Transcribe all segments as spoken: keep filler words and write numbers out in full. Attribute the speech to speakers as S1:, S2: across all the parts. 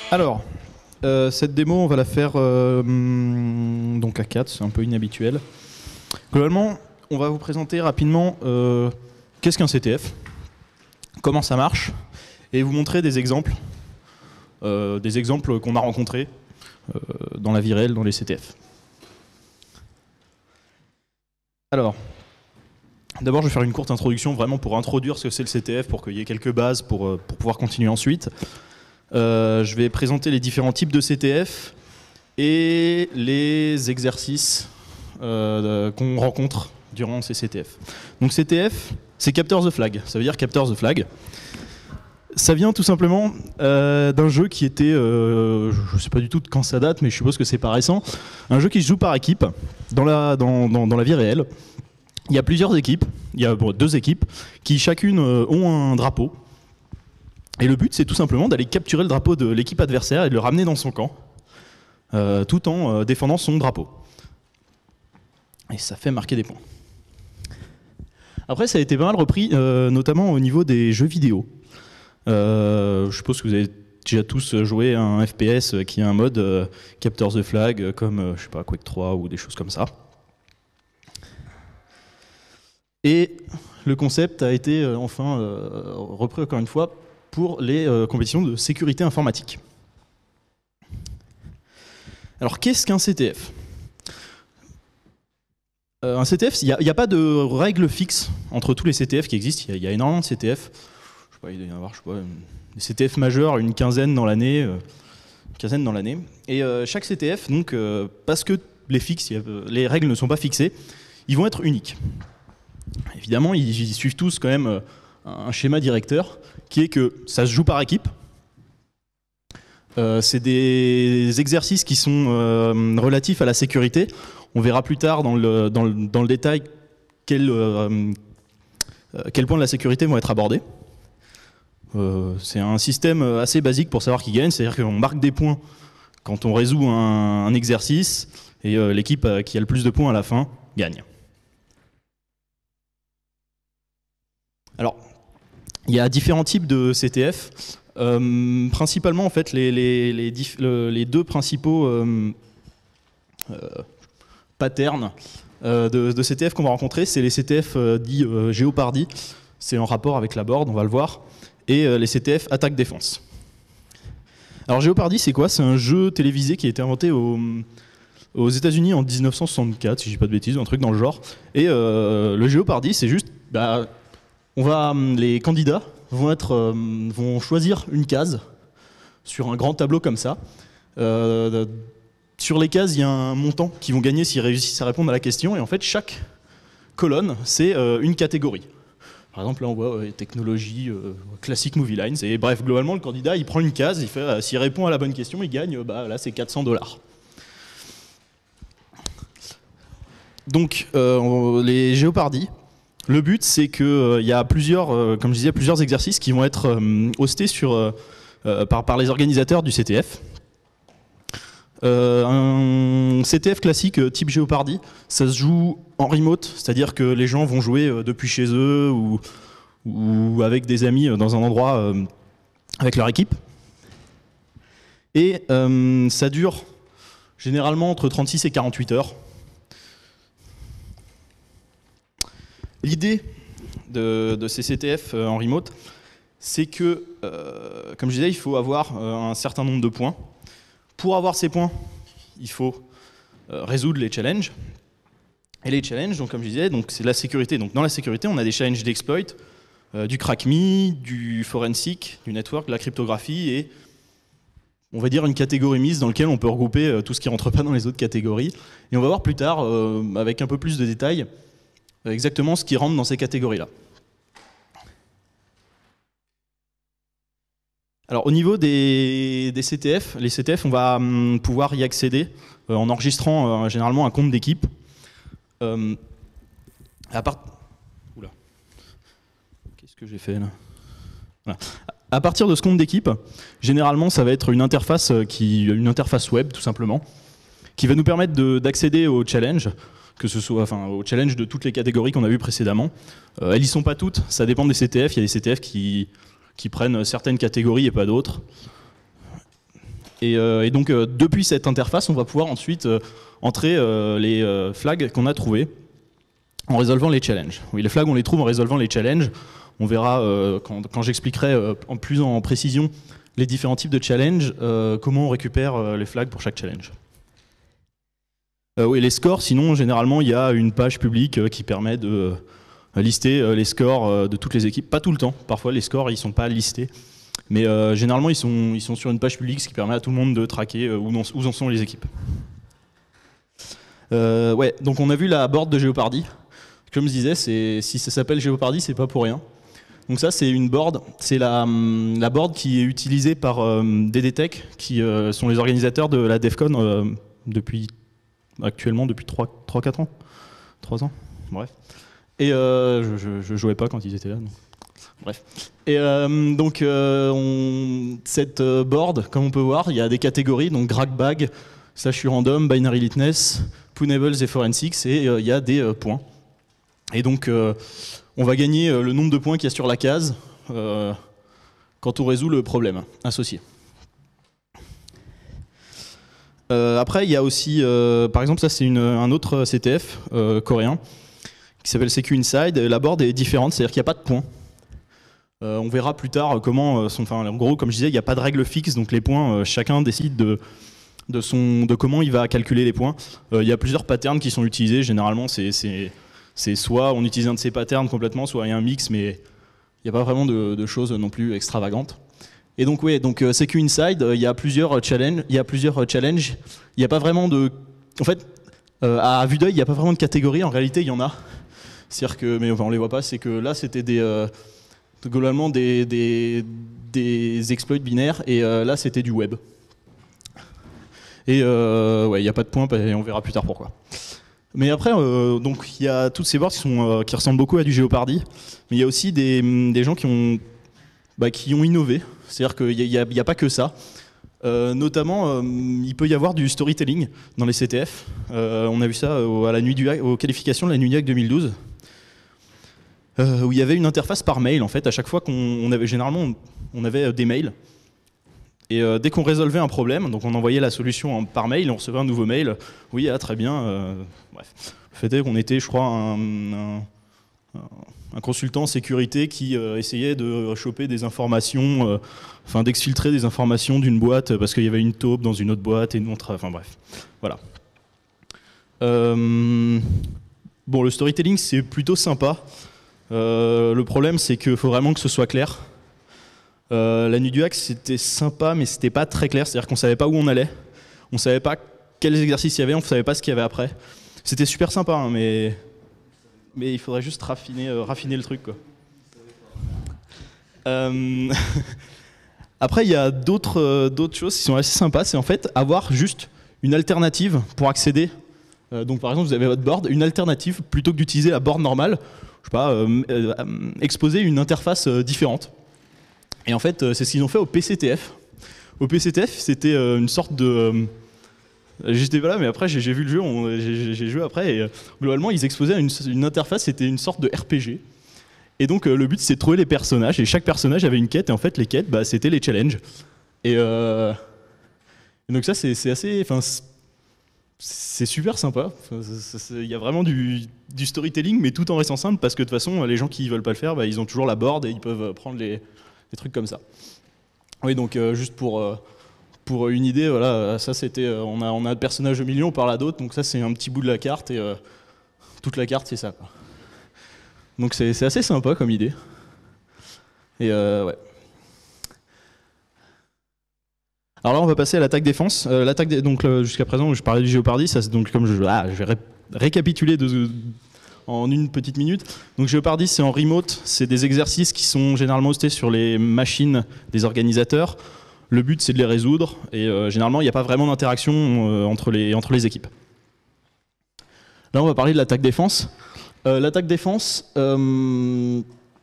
S1: Alors, euh, cette démo, on va la faire euh, hum, donc à quatre, c'est un peu inhabituel. Globalement, on va vous présenter rapidement euh, qu'est-ce qu'un C T F, comment ça marche, et vous montrer des exemples, euh, des exemples qu'on a rencontrés euh, dans la vie réelle, dans les C T F. Alors, d'abord, je vais faire une courte introduction vraiment pour introduire ce que c'est le C T F, pour qu'il y ait quelques bases pour, pour pouvoir continuer ensuite. Euh, je vais présenter les différents types de C T F et les exercices euh, qu'on rencontre durant ces C T F. Donc C T F, c'est Capture the Flag, ça veut dire Capture the Flag. Ça vient tout simplement euh, d'un jeu qui était, euh, je ne sais pas du tout de quand ça date, mais je suppose que c'est pas récent, un jeu qui se joue par équipe, dans la, dans, dans, dans la vie réelle. Il y a plusieurs équipes, il y a bon, deux équipes, qui chacune euh, ont un drapeau. Et le but, c'est tout simplement d'aller capturer le drapeau de l'équipe adversaire et de le ramener dans son camp, euh, tout en euh, défendant son drapeau. Et ça fait marquer des points. Après, ça a été pas mal repris, euh, notamment au niveau des jeux vidéo. Euh, je suppose que vous avez déjà tous joué à un F P S qui a un mode euh, Capture the Flag, comme euh, je sais pas, Quake trois ou des choses comme ça. Et le concept a été euh, enfin euh, repris encore une fois pour les euh, compétitions de sécurité informatique. Alors, qu'est-ce qu'un C T F ? euh, Un C T F, il n'y a, a pas de règle fixe entre tous les C T F qui existent. Il y, y a énormément de C T F. Je sais pas, il doit y en avoir, je sais pas, des C T F majeurs, une quinzaine dans l'année. Euh, une quinzaine dans l'année. Et euh, chaque C T F, donc, euh, parce que les, fixes, les règles ne sont pas fixées, ils vont être uniques. Évidemment, ils, ils suivent tous quand même euh, un schéma directeur qui est que ça se joue par équipe. Euh, c'est des exercices qui sont euh, relatifs à la sécurité. On verra plus tard dans le, dans le, dans le détail quel, euh, quel point de la sécurité vont être abordés. Euh, c'est un système assez basique pour savoir qui gagne, c'est-à-dire qu'on marque des points quand on résout un, un exercice et euh, l'équipe qui a le plus de points à la fin gagne. Alors, il y a différents types de C T F. Euh, principalement, en fait, les, les, les, le, les deux principaux euh, euh, patterns euh, de, de C T F qu'on va rencontrer, c'est les C T F euh, dits euh, Jeopardy, c'est en rapport avec la board, on va le voir, et euh, les C T F attaque-défense. Alors, Jeopardy, c'est quoi? C'est un jeu télévisé qui a été inventé au, aux États-Unis en mille neuf cent soixante-quatre, si je dis pas de bêtises, un truc dans le genre. Et euh, le Jeopardy, c'est juste... Bah, On va, les candidats vont, être, euh, vont choisir une case sur un grand tableau comme ça. Euh, sur les cases, il y a un montant qu'ils vont gagner s'ils réussissent à répondre à la question. Et en fait, chaque colonne, c'est euh, une catégorie. Par exemple, là, on voit euh, technologie, euh, classique movie lines. Et bref, globalement, le candidat, il prend une case, il fait, euh, s'il répond à la bonne question, il gagne, bah, là, c'est quatre cents dollars. Donc, euh, les Jeopardy. Le but, c'est qu'il euh, y a plusieurs, euh, comme je disais, plusieurs exercices qui vont être euh, hostés sur, euh, euh, par, par les organisateurs du C T F. Euh, un C T F classique euh, type Jeopardy, ça se joue en remote, c'est-à-dire que les gens vont jouer euh, depuis chez eux ou, ou avec des amis euh, dans un endroit euh, avec leur équipe. Et euh, ça dure généralement entre trente-six et quarante-huit heures. L'idée de, de ces C T F en remote, c'est que, euh, comme je disais, il faut avoir euh, un certain nombre de points. Pour avoir ces points, il faut euh, résoudre les challenges. Et les challenges, donc, comme je disais, c'est de la sécurité. Donc, dans la sécurité, on a des challenges d'exploit, euh, du crack-me, du forensic, du network, de la cryptographie et, on va dire, une catégorie mise dans laquelle on peut regrouper euh, tout ce qui ne rentre pas dans les autres catégories. Et on va voir plus tard, euh, avec un peu plus de détails, exactement ce qui rentre dans ces catégories-là. Alors au niveau des, des C T F, les C T F, on va hum, pouvoir y accéder euh, en enregistrant euh, généralement un compte d'équipe. Euh, à part... Oula. Qu'est-ce que j'ai fait là? Voilà. À partir de ce compte d'équipe, généralement ça va être une interface, qui, une interface web tout simplement, qui va nous permettre d'accéder au challenge, que ce soit enfin, au challenge de toutes les catégories qu'on a vues précédemment. Euh, elles n'y sont pas toutes, ça dépend des C T F. Il y a des C T F qui, qui prennent certaines catégories et pas d'autres. Et, euh, et donc, euh, depuis cette interface, on va pouvoir ensuite euh, entrer euh, les euh, flags qu'on a trouvés en résolvant les challenges. Oui, les flags, on les trouve en résolvant les challenges. On verra euh, quand, quand j'expliquerai euh, en plus en précision les différents types de challenges, euh, comment on récupère euh, les flags pour chaque challenge. Euh, oui, les scores, sinon, généralement, il y a une page publique euh, qui permet de euh, lister euh, les scores euh, de toutes les équipes. Pas tout le temps, parfois les scores, ils ne sont pas listés. Mais euh, généralement, ils sont, ils sont sur une page publique, ce qui permet à tout le monde de traquer euh, où, où en sont les équipes. Euh, ouais, donc on a vu la board de Jeopardy. Comme je disais, si ça s'appelle Jeopardy, c'est pas pour rien. Donc ça, c'est une board, c'est la, la board qui est utilisée par euh, D D Tech, qui euh, sont les organisateurs de la DEF CON euh, depuis, actuellement depuis trois quatre ans. trois ans, bref. Et euh, je, je jouais pas quand ils étaient là. Donc. Bref. Et euh, donc, euh, on, cette board, comme on peut voir, il y a des catégories, donc Gragbag, Slash Random, Binary Litness, Poonables et Forensics, et euh, il y a des euh, points. Et donc, euh, on va gagner euh, le nombre de points qu'il y a sur la case euh, quand on résout le problème associé. Euh, après, il y a aussi, euh, par exemple, ça c'est un autre C T F euh, coréen qui s'appelle C Q Inside. La board est différente, c'est-à-dire qu'il n'y a pas de points. Euh, on verra plus tard comment euh, sont. Enfin, en gros, comme je disais, il n'y a pas de règle fixe, donc les points, euh, chacun décide de, de, son, de comment il va calculer les points. Euh, il y a plusieurs patterns qui sont utilisés. Généralement, c'est soit on utilise un de ces patterns complètement, soit il y a un mix, mais il n'y a pas vraiment de, de choses non plus extravagantes. Et donc, oui, donc euh, C Q Inside, euh, il y a plusieurs challenges. Il y a plusieurs challenges. Il n'y a pas vraiment de. En fait, euh, à vue d'œil, il n'y a pas vraiment de catégorie. En réalité, il y en a. C'est-à-dire que, mais enfin, on les voit pas. C'est que là, c'était des. Euh, globalement des, des, des exploits binaires, et euh, là c'était du web. Et euh, ouais, il n'y a pas de point, et on verra plus tard pourquoi. Mais après, euh, donc il y a toutes ces boards qui, sont, euh, qui ressemblent beaucoup à du Jeopardy, mais il y a aussi des, des gens qui ont, bah, qui ont innové, c'est-à-dire qu'il n'y a, a, a pas que ça. Euh, notamment, euh, il peut y avoir du storytelling dans les C T F. Euh, on a vu ça à la nuit du hack, aux qualifications de la nuit du hack deux mille douze. Euh, où il y avait une interface par mail, en fait, à chaque fois qu'on avait, généralement, on avait des mails. Et euh, dès qu'on résolvait un problème, donc on envoyait la solution en, par mail, et on recevait un nouveau mail. Oui, ah, très bien. Euh, bref. Le fait est qu'on était, je crois, un, un, un consultant sécurité qui euh, essayait de choper des informations, euh, enfin d'exfiltrer des informations d'une boîte parce qu'il y avait une taupe dans une autre boîte et une autre. Enfin bref, voilà. Euh, bon, le storytelling, c'est plutôt sympa. Euh, le problème, c'est qu'il faut vraiment que ce soit clair. Euh, la nuit du hack, c'était sympa, mais c'était pas très clair. C'est-à-dire qu'on savait pas où on allait, on savait pas quels exercices il y avait, on savait pas ce qu'il y avait après. C'était super sympa, hein, mais mais il faudrait juste raffiner, euh, raffiner le truc, quoi. Euh... Après, il y a d'autres euh, d'autres choses qui sont assez sympas. C'est en fait avoir juste une alternative pour accéder. Euh, donc, par exemple, vous avez votre board, une alternative plutôt que d'utiliser la board normale. Je sais pas, euh, euh, exposer une interface euh, différente. Et en fait, euh, c'est ce qu'ils ont fait au P C T F. Au P C T F, c'était euh, une sorte de... Euh, J'étais pas là, mais après j'ai vu le jeu, j'ai joué après, et euh, globalement ils exposaient une, une interface, c'était une sorte de R P G. Et donc euh, le but c'est de trouver les personnages, et chaque personnage avait une quête, et en fait les quêtes, bah, c'était les challenges. Et, euh, et donc ça c'est assez... C'est super sympa, il y a vraiment du, du storytelling, mais tout en restant simple, parce que de toute façon, les gens qui ne veulent pas le faire, bah, ils ont toujours la board et ils peuvent prendre les, les trucs comme ça. Oui, donc euh, juste pour, euh, pour une idée, voilà, ça c'était, euh, on, a, on a le personnage au milieu, on parle à d'autres, donc ça c'est un petit bout de la carte, et euh, toute la carte c'est ça, quoi. Donc c'est assez sympa comme idée. Et euh, ouais. Alors là, on va passer à l'attaque défense. Euh, l'attaque dé donc jusqu'à présent, je parlais du Jeopardy. Ça, donc comme je, ah, je vais ré récapituler de, de, en une petite minute. Donc Jeopardy, c'est en remote. C'est des exercices qui sont généralement hostés sur les machines des organisateurs. Le but, c'est de les résoudre. Et euh, généralement, il n'y a pas vraiment d'interaction euh, entre les entre les équipes. Là, on va parler de l'attaque défense. Euh, l'attaque défense. Euh,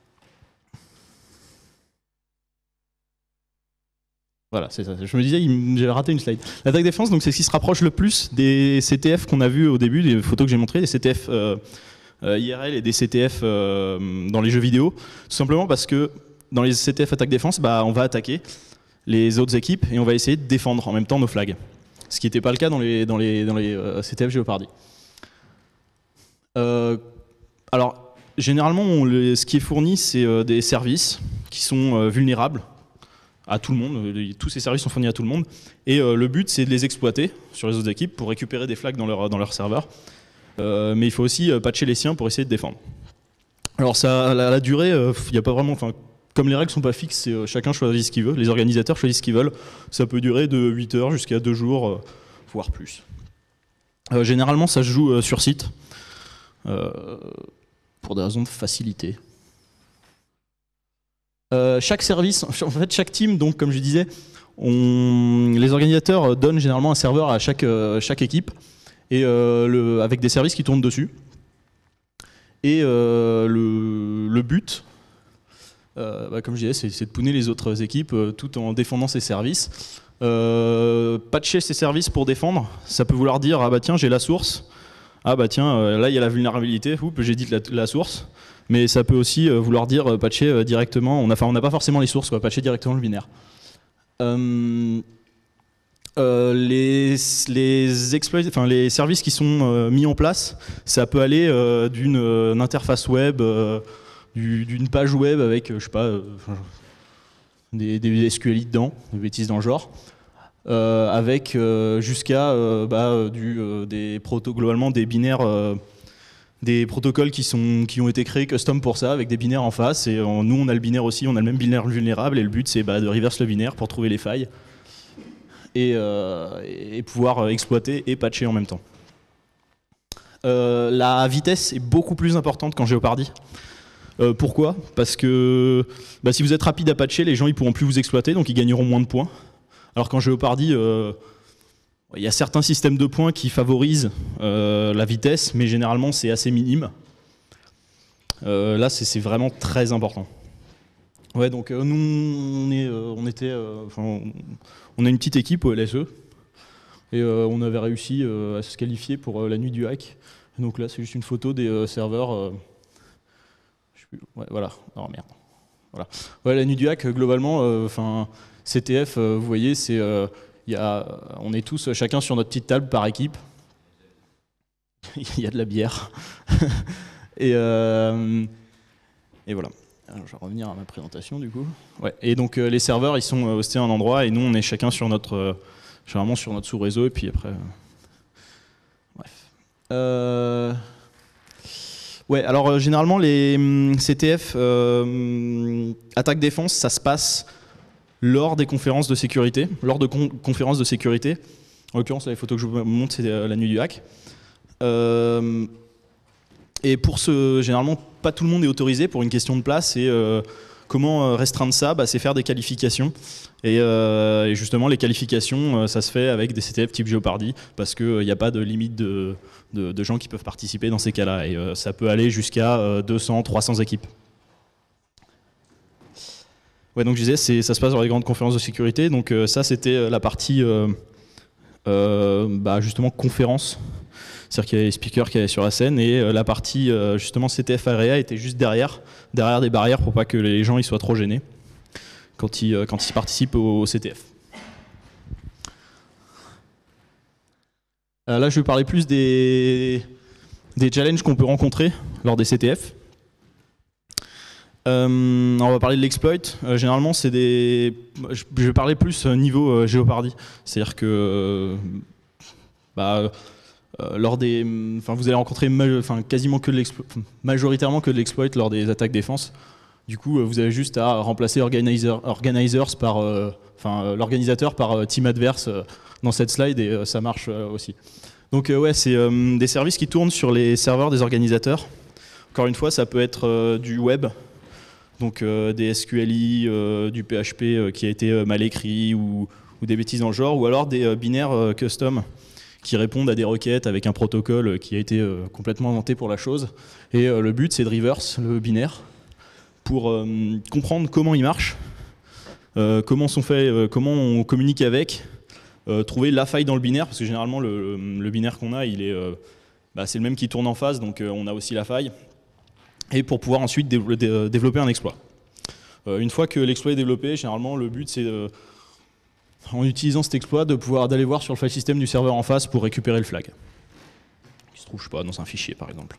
S1: Voilà, c'est ça. Je me disais, j'avais raté une slide. L'attaque défense, donc c'est ce qui se rapproche le plus des C T F qu'on a vu au début, des photos que j'ai montrées, des C T F euh, euh, I R L et des C T F euh, dans les jeux vidéo. Tout simplement parce que dans les C T F attaque défense, bah, on va attaquer. les autres équipes et on va essayer de défendre en même temps nos flags. Ce qui n'était pas le cas dans les, dans les, dans les euh, C T F Jeopardy. Euh, alors, généralement, on, les, ce qui est fourni, c'est euh, des services qui sont euh, vulnérables à tout le monde. Tous ces services sont fournis à tout le monde. Et euh, le but, c'est de les exploiter sur les autres équipes pour récupérer des flags dans leur, dans leur serveur. Euh, mais il faut aussi euh, patcher les siens pour essayer de défendre. Alors ça, la, la durée, il euh, n'y a pas vraiment, enfin, comme les règles ne sont pas fixes, euh, chacun choisit ce qu'il veut, les organisateurs choisissent ce qu'ils veulent, ça peut durer de huit heures jusqu'à deux jours, euh, voire plus. Euh, généralement ça se joue euh, sur site, euh, pour des raisons de facilité. Euh, chaque service, en fait chaque team, donc comme je disais, on, les organisateurs donnent généralement un serveur à chaque, euh, chaque équipe, et euh, le, avec des services qui tournent dessus. Et euh, le, le but, euh, bah, comme je disais, c'est de punir les autres équipes euh, tout en défendant ces services. Euh, patcher ces services pour défendre, ça peut vouloir dire ah bah tiens j'ai la source, ah bah tiens euh, là il y a la vulnérabilité, j'ai dit la, la source, mais ça peut aussi euh, vouloir dire euh, patcher euh, directement, on n'a on n'a pas forcément les sources, quoi, patcher directement le binaire. Euh, Euh, les, les, exploits, enfin, les services qui sont euh, mis en place, ça peut aller euh, d'une euh, interface web, euh, d'une page web avec, euh, je sais pas, euh, des, des S Q L I dedans, des bêtises dans le genre, euh, avec euh, jusqu'à euh, bah, du, euh, des proto, globalement des binaires, euh, des protocoles qui, sont, qui ont été créés custom pour ça, avec des binaires en face. Et euh, nous, on a le binaire aussi, on a le même binaire vulnérable, et le but c'est bah, de reverse le binaire pour trouver les failles. Et, euh, et pouvoir exploiter et patcher en même temps. Euh, la vitesse est beaucoup plus importante qu'en Jeopardy. Euh, pourquoi? Parce que bah, si vous êtes rapide à patcher, les gens ils pourront plus vous exploiter, donc ils gagneront moins de points. Alors qu'en Jeopardy, euh, il y a certains systèmes de points qui favorisent euh, la vitesse, mais généralement c'est assez minime. Euh, là c'est vraiment très important. Ouais, donc euh, nous on, est, euh, on était... Euh, on, On a une petite équipe au L S E et euh, on avait réussi euh, à se qualifier pour euh, la nuit du hack. Donc là, c'est juste une photo des euh, serveurs. Euh, je sais plus, ouais, voilà. Non, merde. Voilà. Ouais, la nuit du hack, globalement, enfin, euh, C T F, euh, vous voyez, c'est, euh, y a, on est tous chacun sur notre petite table par équipe. Il y a de la bière. et, euh, et voilà. Alors, je vais revenir à ma présentation du coup. Ouais. Et donc euh, les serveurs ils sont euh, hostés à un endroit et nous on est chacun sur notre, euh, généralement sur notre sous-réseau et puis après. Euh... Bref. Euh... Ouais. Alors euh, généralement les hum, C T F euh, attaque défense, ça se passe lors des conférences de sécurité, lors de con conférences de sécurité. En l'occurrence les photos que je vous montre c'est euh, la nuit du hack. Euh... Et pour ce, généralement, pas tout le monde est autorisé pour une question de place. Et euh, comment restreindre ça? Bah, c'est faire des qualifications. Et, euh, et justement, les qualifications, ça se fait avec des C T F type Jeopardy, parce qu'il n'y a pas de limite de, de, de gens qui peuvent participer dans ces cas-là. Et euh, ça peut aller jusqu'à euh, deux cents, trois cents équipes. Ouais, donc je disais, ça se passe dans les grandes conférences de sécurité. Donc euh, ça, c'était la partie, euh, euh, bah, justement, conférence. C'est-à-dire qu'il y avait les speakers qui allaient sur la scène et euh, la partie euh, justement C T F Area était juste derrière, derrière des barrières pour pas que les gens ils soient trop gênés quand ils, euh, quand ils participent au, au C T F. Euh, là je vais parler plus des, des challenges qu'on peut rencontrer lors des C T F. Euh, on va parler de l'exploit. Euh, généralement c'est des... Je vais parler plus niveau euh, Jeopardy. C'est-à-dire que... Euh, bah, Euh, lors des, enfin, vous allez rencontrer enfin, quasiment que de majoritairement que de l'exploit lors des attaques défense. Du coup, vous avez juste à remplacer organizer, organizers par, euh, enfin, l'organisateur par euh, team adverse euh, dans cette slide et euh, ça marche euh, aussi. Donc euh, ouais, c'est euh, des services qui tournent sur les serveurs des organisateurs. Encore une fois, ça peut être euh, du web, donc euh, des S Q L I, euh, du P H P euh, qui a été euh, mal écrit ou, ou des bêtises dans le genre, ou alors des euh, binaires euh, custom qui répondent à des requêtes avec un protocole qui a été euh, complètement inventé pour la chose. Et euh, le but, c'est de reverse le binaire pour euh, comprendre comment il marche, euh, comment, sont fait, euh, comment on communique avec, euh, trouver la faille dans le binaire, parce que généralement, le, le binaire qu'on a, il est, euh, bah, c'est le même qui tourne en face, donc euh, on a aussi la faille, et pour pouvoir ensuite dé dé développer un exploit. Euh, une fois que l'exploit est développé, généralement, le but, c'est euh, en utilisant cet exploit, de pouvoir d'aller voir sur le file system du serveur en face pour récupérer le flag. Qui se trouve, je sais pas, dans un fichier par exemple.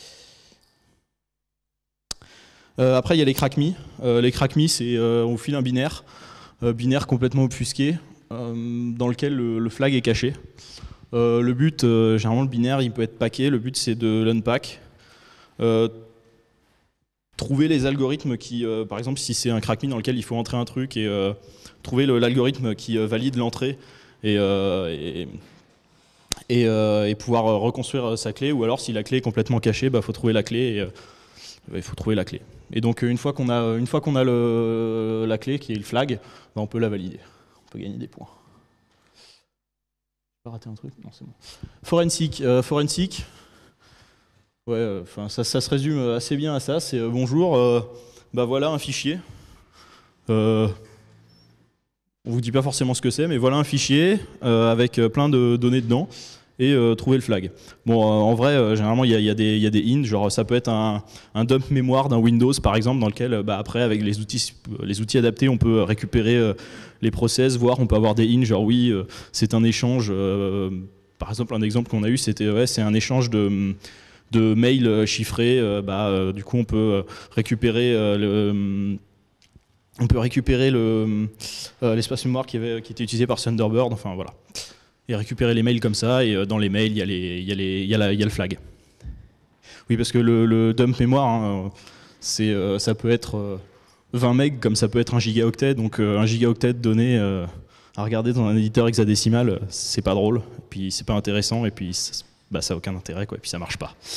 S1: Euh, après, il y a les crack-me. Euh, les crack-me, c'est euh, on file un binaire, euh, binaire complètement obfusqué, euh, dans lequel le, le flag est caché. Euh, le but, euh, généralement, le binaire, il peut être packé. Le but, c'est de l'unpack. Euh, trouver les algorithmes qui, euh, par exemple, si c'est un crack-me dans lequel il faut entrer un truc et euh, trouver l'algorithme qui euh, valide l'entrée et, euh, et, et, euh, et pouvoir euh, reconstruire sa clé, ou alors si la clé est complètement cachée, bah, faut trouver la clé et euh, il faut trouver la clé. Et donc une fois qu'on a, une fois qu'on a le, la clé qui est le flag, bah, on peut la valider, on peut gagner des points. J'ai pas raté un truc? Non, c'est bon. Forensic, euh, forensic. Ouais, enfin euh, ça, ça se résume assez bien à ça. C'est euh, bonjour, euh, bah voilà un fichier. Euh, On vous dit pas forcément ce que c'est, mais voilà un fichier euh, avec plein de données dedans et euh, trouver le flag. Bon, euh, en vrai, euh, généralement, il y, y, y a des hints, genre ça peut être un, un dump mémoire d'un Windows, par exemple, dans lequel, bah, après, avec les outils, les outils adaptés, on peut récupérer euh, les process, voir, on peut avoir des hints, genre oui, euh, c'est un échange. Euh, par exemple, un exemple qu'on a eu, c'était ouais, c'est un échange de, de mails chiffrés. Euh, bah, euh, du coup, on peut récupérer euh, le On peut récupérer l'espace euh, mémoire qui, avait, qui était utilisé par Thunderbird, enfin voilà. Et récupérer les mails comme ça, et euh, dans les mails, il y, y, y, y, y a le flag. Oui, parce que le, le dump mémoire, hein, c'est, euh, ça peut être euh, vingt mégas, comme ça peut être un gigaoctet, donc euh, un gigaoctet de données euh, à regarder dans un éditeur hexadécimal, c'est pas drôle, et puis c'est pas intéressant, et puis ça n'a bah, aucun intérêt, quoi, et puis ça marche pas.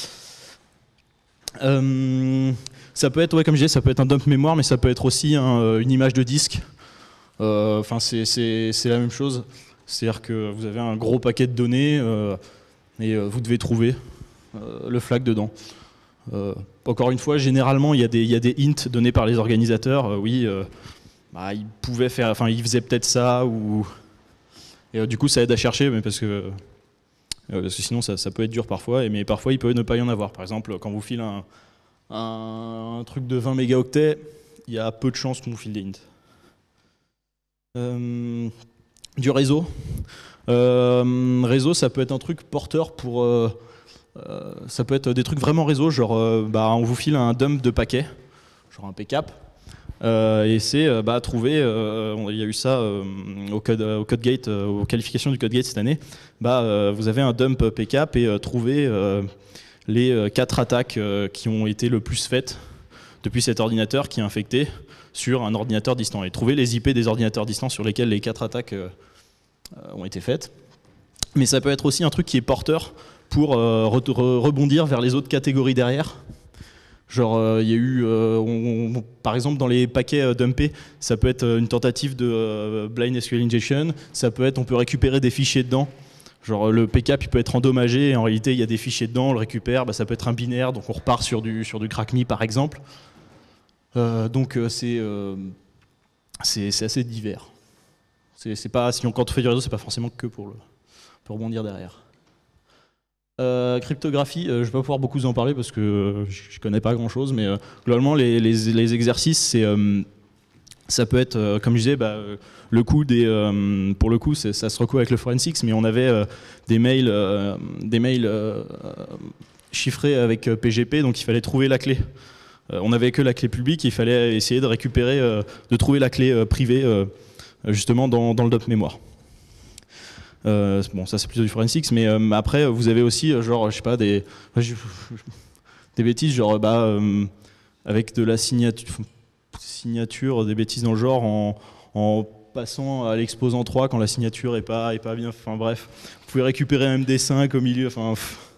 S1: Euh, ça peut être, ouais, comme je disais, ça peut être un dump mémoire, mais ça peut être aussi un, une image de disque. Enfin, euh, c'est la même chose. C'est-à-dire que vous avez un gros paquet de données euh, et euh, vous devez trouver euh, le flag dedans. Euh, encore une fois, généralement, il y a des, il y a des hints donnés par les organisateurs. Euh, oui, euh, bah, ils pouvaient faire, enfin, ils faisaient peut-être ça, ou et euh, du coup, ça aide à chercher, mais parce que Euh, parce que sinon ça, ça peut être dur parfois, et, mais parfois il peut ne pas y en avoir. Par exemple, quand vous filez un, un, un truc de vingt mégaoctets, il y a peu de chances qu'on vous file des hints. Euh, du réseau. Euh, réseau, ça peut être un truc porteur pour... Euh, euh, ça peut être des trucs vraiment réseau, genre euh, bah, on vous file un dump de paquets, genre un P cap. Euh, et c'est euh, bah, trouver, euh, il y a eu ça euh, au, code, au CodeGate, euh, aux qualifications du CodeGate cette année, bah, euh, vous avez un dump P cap et euh, trouver euh, les euh, quatre attaques euh, qui ont été le plus faites depuis cet ordinateur qui est infecté sur un ordinateur distant. Et trouver les I P des ordinateurs distants sur lesquels les quatre attaques euh, ont été faites. Mais ça peut être aussi un truc qui est porteur pour euh, re re rebondir vers les autres catégories derrière. Genre, il euh, y a eu, euh, on, on, par exemple, dans les paquets euh, dumpés, ça peut être une tentative de euh, blind S Q L injection, ça peut être, on peut récupérer des fichiers dedans. Genre, le P cap, il peut être endommagé, et en réalité, il y a des fichiers dedans, on le récupère, bah, ça peut être un binaire, donc on repart sur du, sur du crack-me, par exemple. Euh, donc, euh, c'est euh, assez divers. C'est pas, si on, quand on fait du réseau, c'est pas forcément que pour, le, pour rebondir derrière. Euh, cryptographie, euh, je vais pas pouvoir beaucoup en parler parce que euh, je connais pas grand chose, mais euh, globalement les, les, les exercices, c'est, euh, ça peut être, euh, comme je disais, bah, euh, le coup des, euh, pour le coup, ça se recouvre avec le forensics, mais on avait euh, des mails, euh, des mails euh, chiffrés avec P G P, donc il fallait trouver la clé. Euh, on n'avait que la clé publique, et il fallait essayer de récupérer, euh, de trouver la clé euh, privée, euh, justement dans, dans le dump mémoire. Euh, bon, ça c'est plutôt du forensics, mais euh, après vous avez aussi euh, genre je sais pas des des bêtises genre bah euh, avec de la signature signature des bêtises dans le genre en, en passant à l'exposant trois quand la signature est pas est pas bien, enfin bref, vous pouvez récupérer un M D cinq au milieu, enfin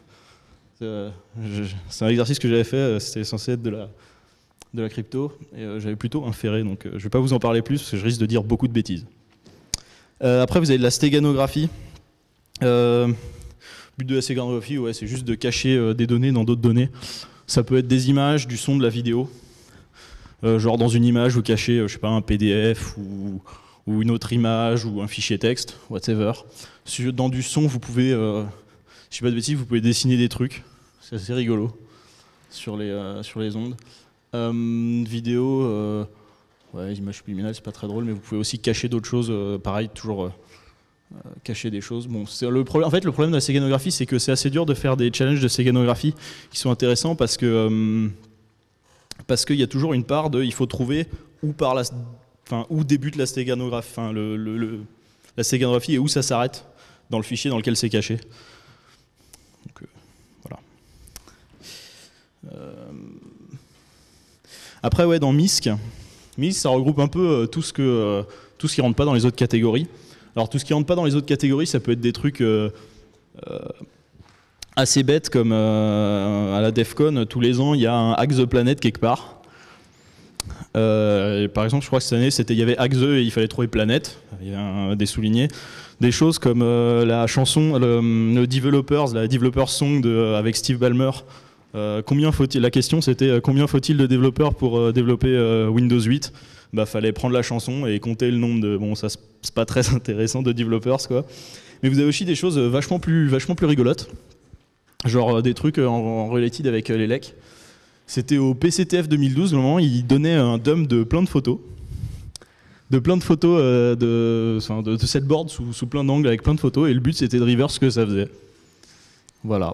S1: c'est un exercice que j'avais fait, c'était censé être de la de la crypto et euh, j'avais plutôt inféré, donc euh, je vais pas vous en parler plus parce que je risque de dire beaucoup de bêtises. Euh, après, vous avez de la stéganographie. Euh, le but de la stéganographie, ouais, c'est juste de cacher euh, des données dans d'autres données. Ça peut être des images, du son, de la vidéo. Euh, genre dans une image, vous cachez, euh, je sais pas, un P D F ou, ou une autre image ou un fichier texte, whatever. Dans du son, vous pouvez, euh, je sais pas de bêtises, vous pouvez dessiner des trucs. C'est assez rigolo sur les, euh, sur les ondes. Euh, vidéo. Euh, ouais, les images subliminales, c'est pas très drôle, mais vous pouvez aussi cacher d'autres choses. Euh, pareil, toujours euh, euh, cacher des choses. Bon, c'est le problème. En fait, le problème de la séganographie, c'est que c'est assez dur de faire des challenges de séganographie qui sont intéressants parce que euh, parce qu'il y a toujours une part de, il faut trouver où par la, enfin, où débute la stéganographie, enfin, le, le, le, la stéganographie et où ça s'arrête dans le fichier dans lequel c'est caché. Donc, euh, voilà. Euh... Après, ouais, dans MISC, MISC, ça regroupe un peu euh, tout ce que euh, tout ce qui rentre pas dans les autres catégories. Alors, tout ce qui rentre pas dans les autres catégories, ça peut être des trucs euh, euh, assez bêtes comme euh, à la DEFCON, tous les ans, il y a un Hack the Planet quelque part. Euh, et par exemple, je crois que cette année, c'était il y avait Hack the et il fallait trouver planète. Il y a un, des soulignés. Des choses comme euh, la chanson, le, le Developers, la Developers Song de, avec Steve Ballmer. Euh, combien faut-il, la question c'était euh, combien faut-il de développeurs pour euh, développer euh, Windows huit? Bah, fallait prendre la chanson et compter le nombre de. Bon, ça c'est pas très intéressant de developers quoi. Mais vous avez aussi des choses vachement plus, vachement plus rigolotes. Genre euh, des trucs en, en related avec euh, les lecs. C'était au P C T F deux mille douze, au moment où ils donnaient un dump de plein de photos. De plein de photos euh, de, enfin, de, de cette board sous, sous plein d'angles avec plein de photos. Et le but c'était de reverse ce que ça faisait. Voilà.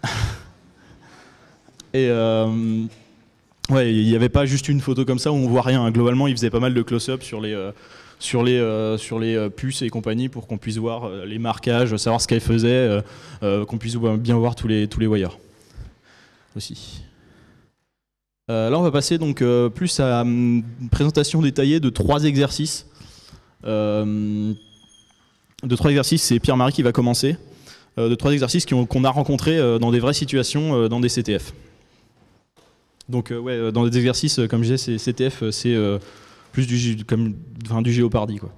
S1: Et euh, ouais, il n'y avait pas juste une photo comme ça où on voit rien. Globalement, ils faisaient pas mal de close-up sur les, euh, sur les, euh, sur les euh, puces et compagnie pour qu'on puisse voir euh, les marquages, savoir ce qu'elles faisaient, euh, euh, qu'on puisse bien voir tous les, tous les wires aussi. Euh, là, on va passer donc euh, plus à une présentation détaillée de trois exercices. Euh, de trois exercices, c'est Pierre-Marie qui va commencer. Euh, de trois exercices qu'on qu'on a rencontrés euh, dans des vraies situations euh, dans des C T F. Donc euh, ouais, dans des exercices, comme je disais, C T F, c'est euh, plus du, comme, enfin, du Jeopardy, quoi.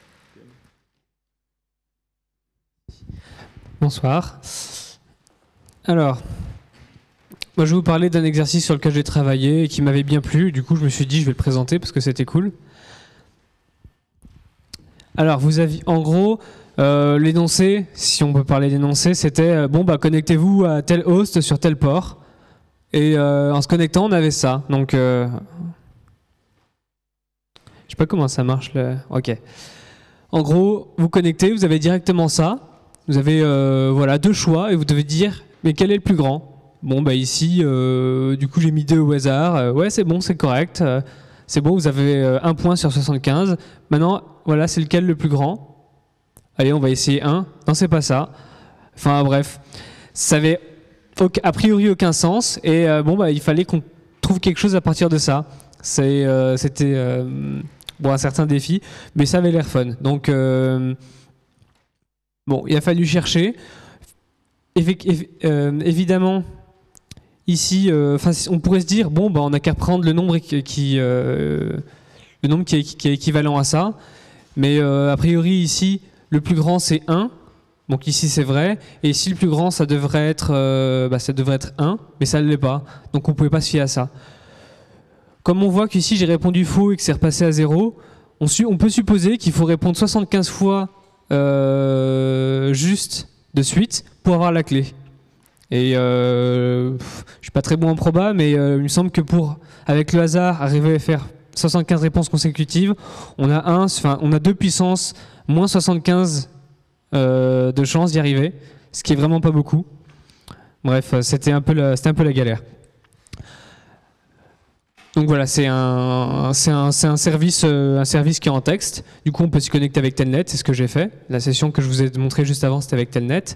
S2: Bonsoir. Alors, moi je vais vous parler d'un exercice sur lequel j'ai travaillé et qui m'avait bien plu. Du coup, je me suis dit, je vais le présenter parce que c'était cool. Alors, vous avez, en gros, euh, l'énoncé, si on peut parler d'énoncé, c'était euh, bon, bah connectez-vous à tel host sur tel port. Et euh, en se connectant, on avait ça. Donc, euh, je sais pas comment ça marche. Le... Ok. En gros, vous connectez, vous avez directement ça. Vous avez euh, voilà deux choix et vous devez dire, mais quel est le plus grand? Bon, bah ici, euh, du coup, j'ai mis deux au hasard. Euh, ouais, c'est bon, c'est correct. Euh, c'est bon, vous avez euh, un point sur soixante-quinze. Maintenant, voilà, c'est lequel le plus grand? Allez, on va essayer un. Non, c'est pas ça. Enfin, bref, ça avait a priori aucun sens et euh, bon bah il fallait qu'on trouve quelque chose à partir de ça. C'est euh, c'était euh, bon un certain défi, mais ça avait l'air fun. Donc euh, bon, il a fallu chercher. Évi évi euh, évidemment, ici, euh, on pourrait se dire bon bah on n'a qu'à prendre le nombre qui, qui euh, le nombre qui est, qui est équivalent à ça, mais euh, a priori ici le plus grand c'est un. Donc ici c'est vrai, et ici le plus grand ça devrait être, euh, bah, ça devrait être un, mais ça ne l'est pas, donc on ne pouvait pas se fier à ça. Comme on voit qu'ici j'ai répondu faux et que c'est repassé à zéro, on, on peut supposer qu'il faut répondre soixante-quinze fois euh, juste de suite pour avoir la clé. Et euh, je ne suis pas très bon en proba, mais euh, il me semble que pour, avec le hasard, arriver à faire soixante-quinze réponses consécutives, on a, un, enfin, on a deux puissances moins soixante-quinze Euh, de chance d'y arriver, ce qui est vraiment pas beaucoup. Bref, c'était un peu la, c'était un peu la galère. Donc voilà, c'est un, c'est un, c'est un service, euh, un service qui est en texte. Du coup, on peut se connecter avec Telnet, c'est ce que j'ai fait. La session que je vous ai montrée juste avant, c'était avec Telnet.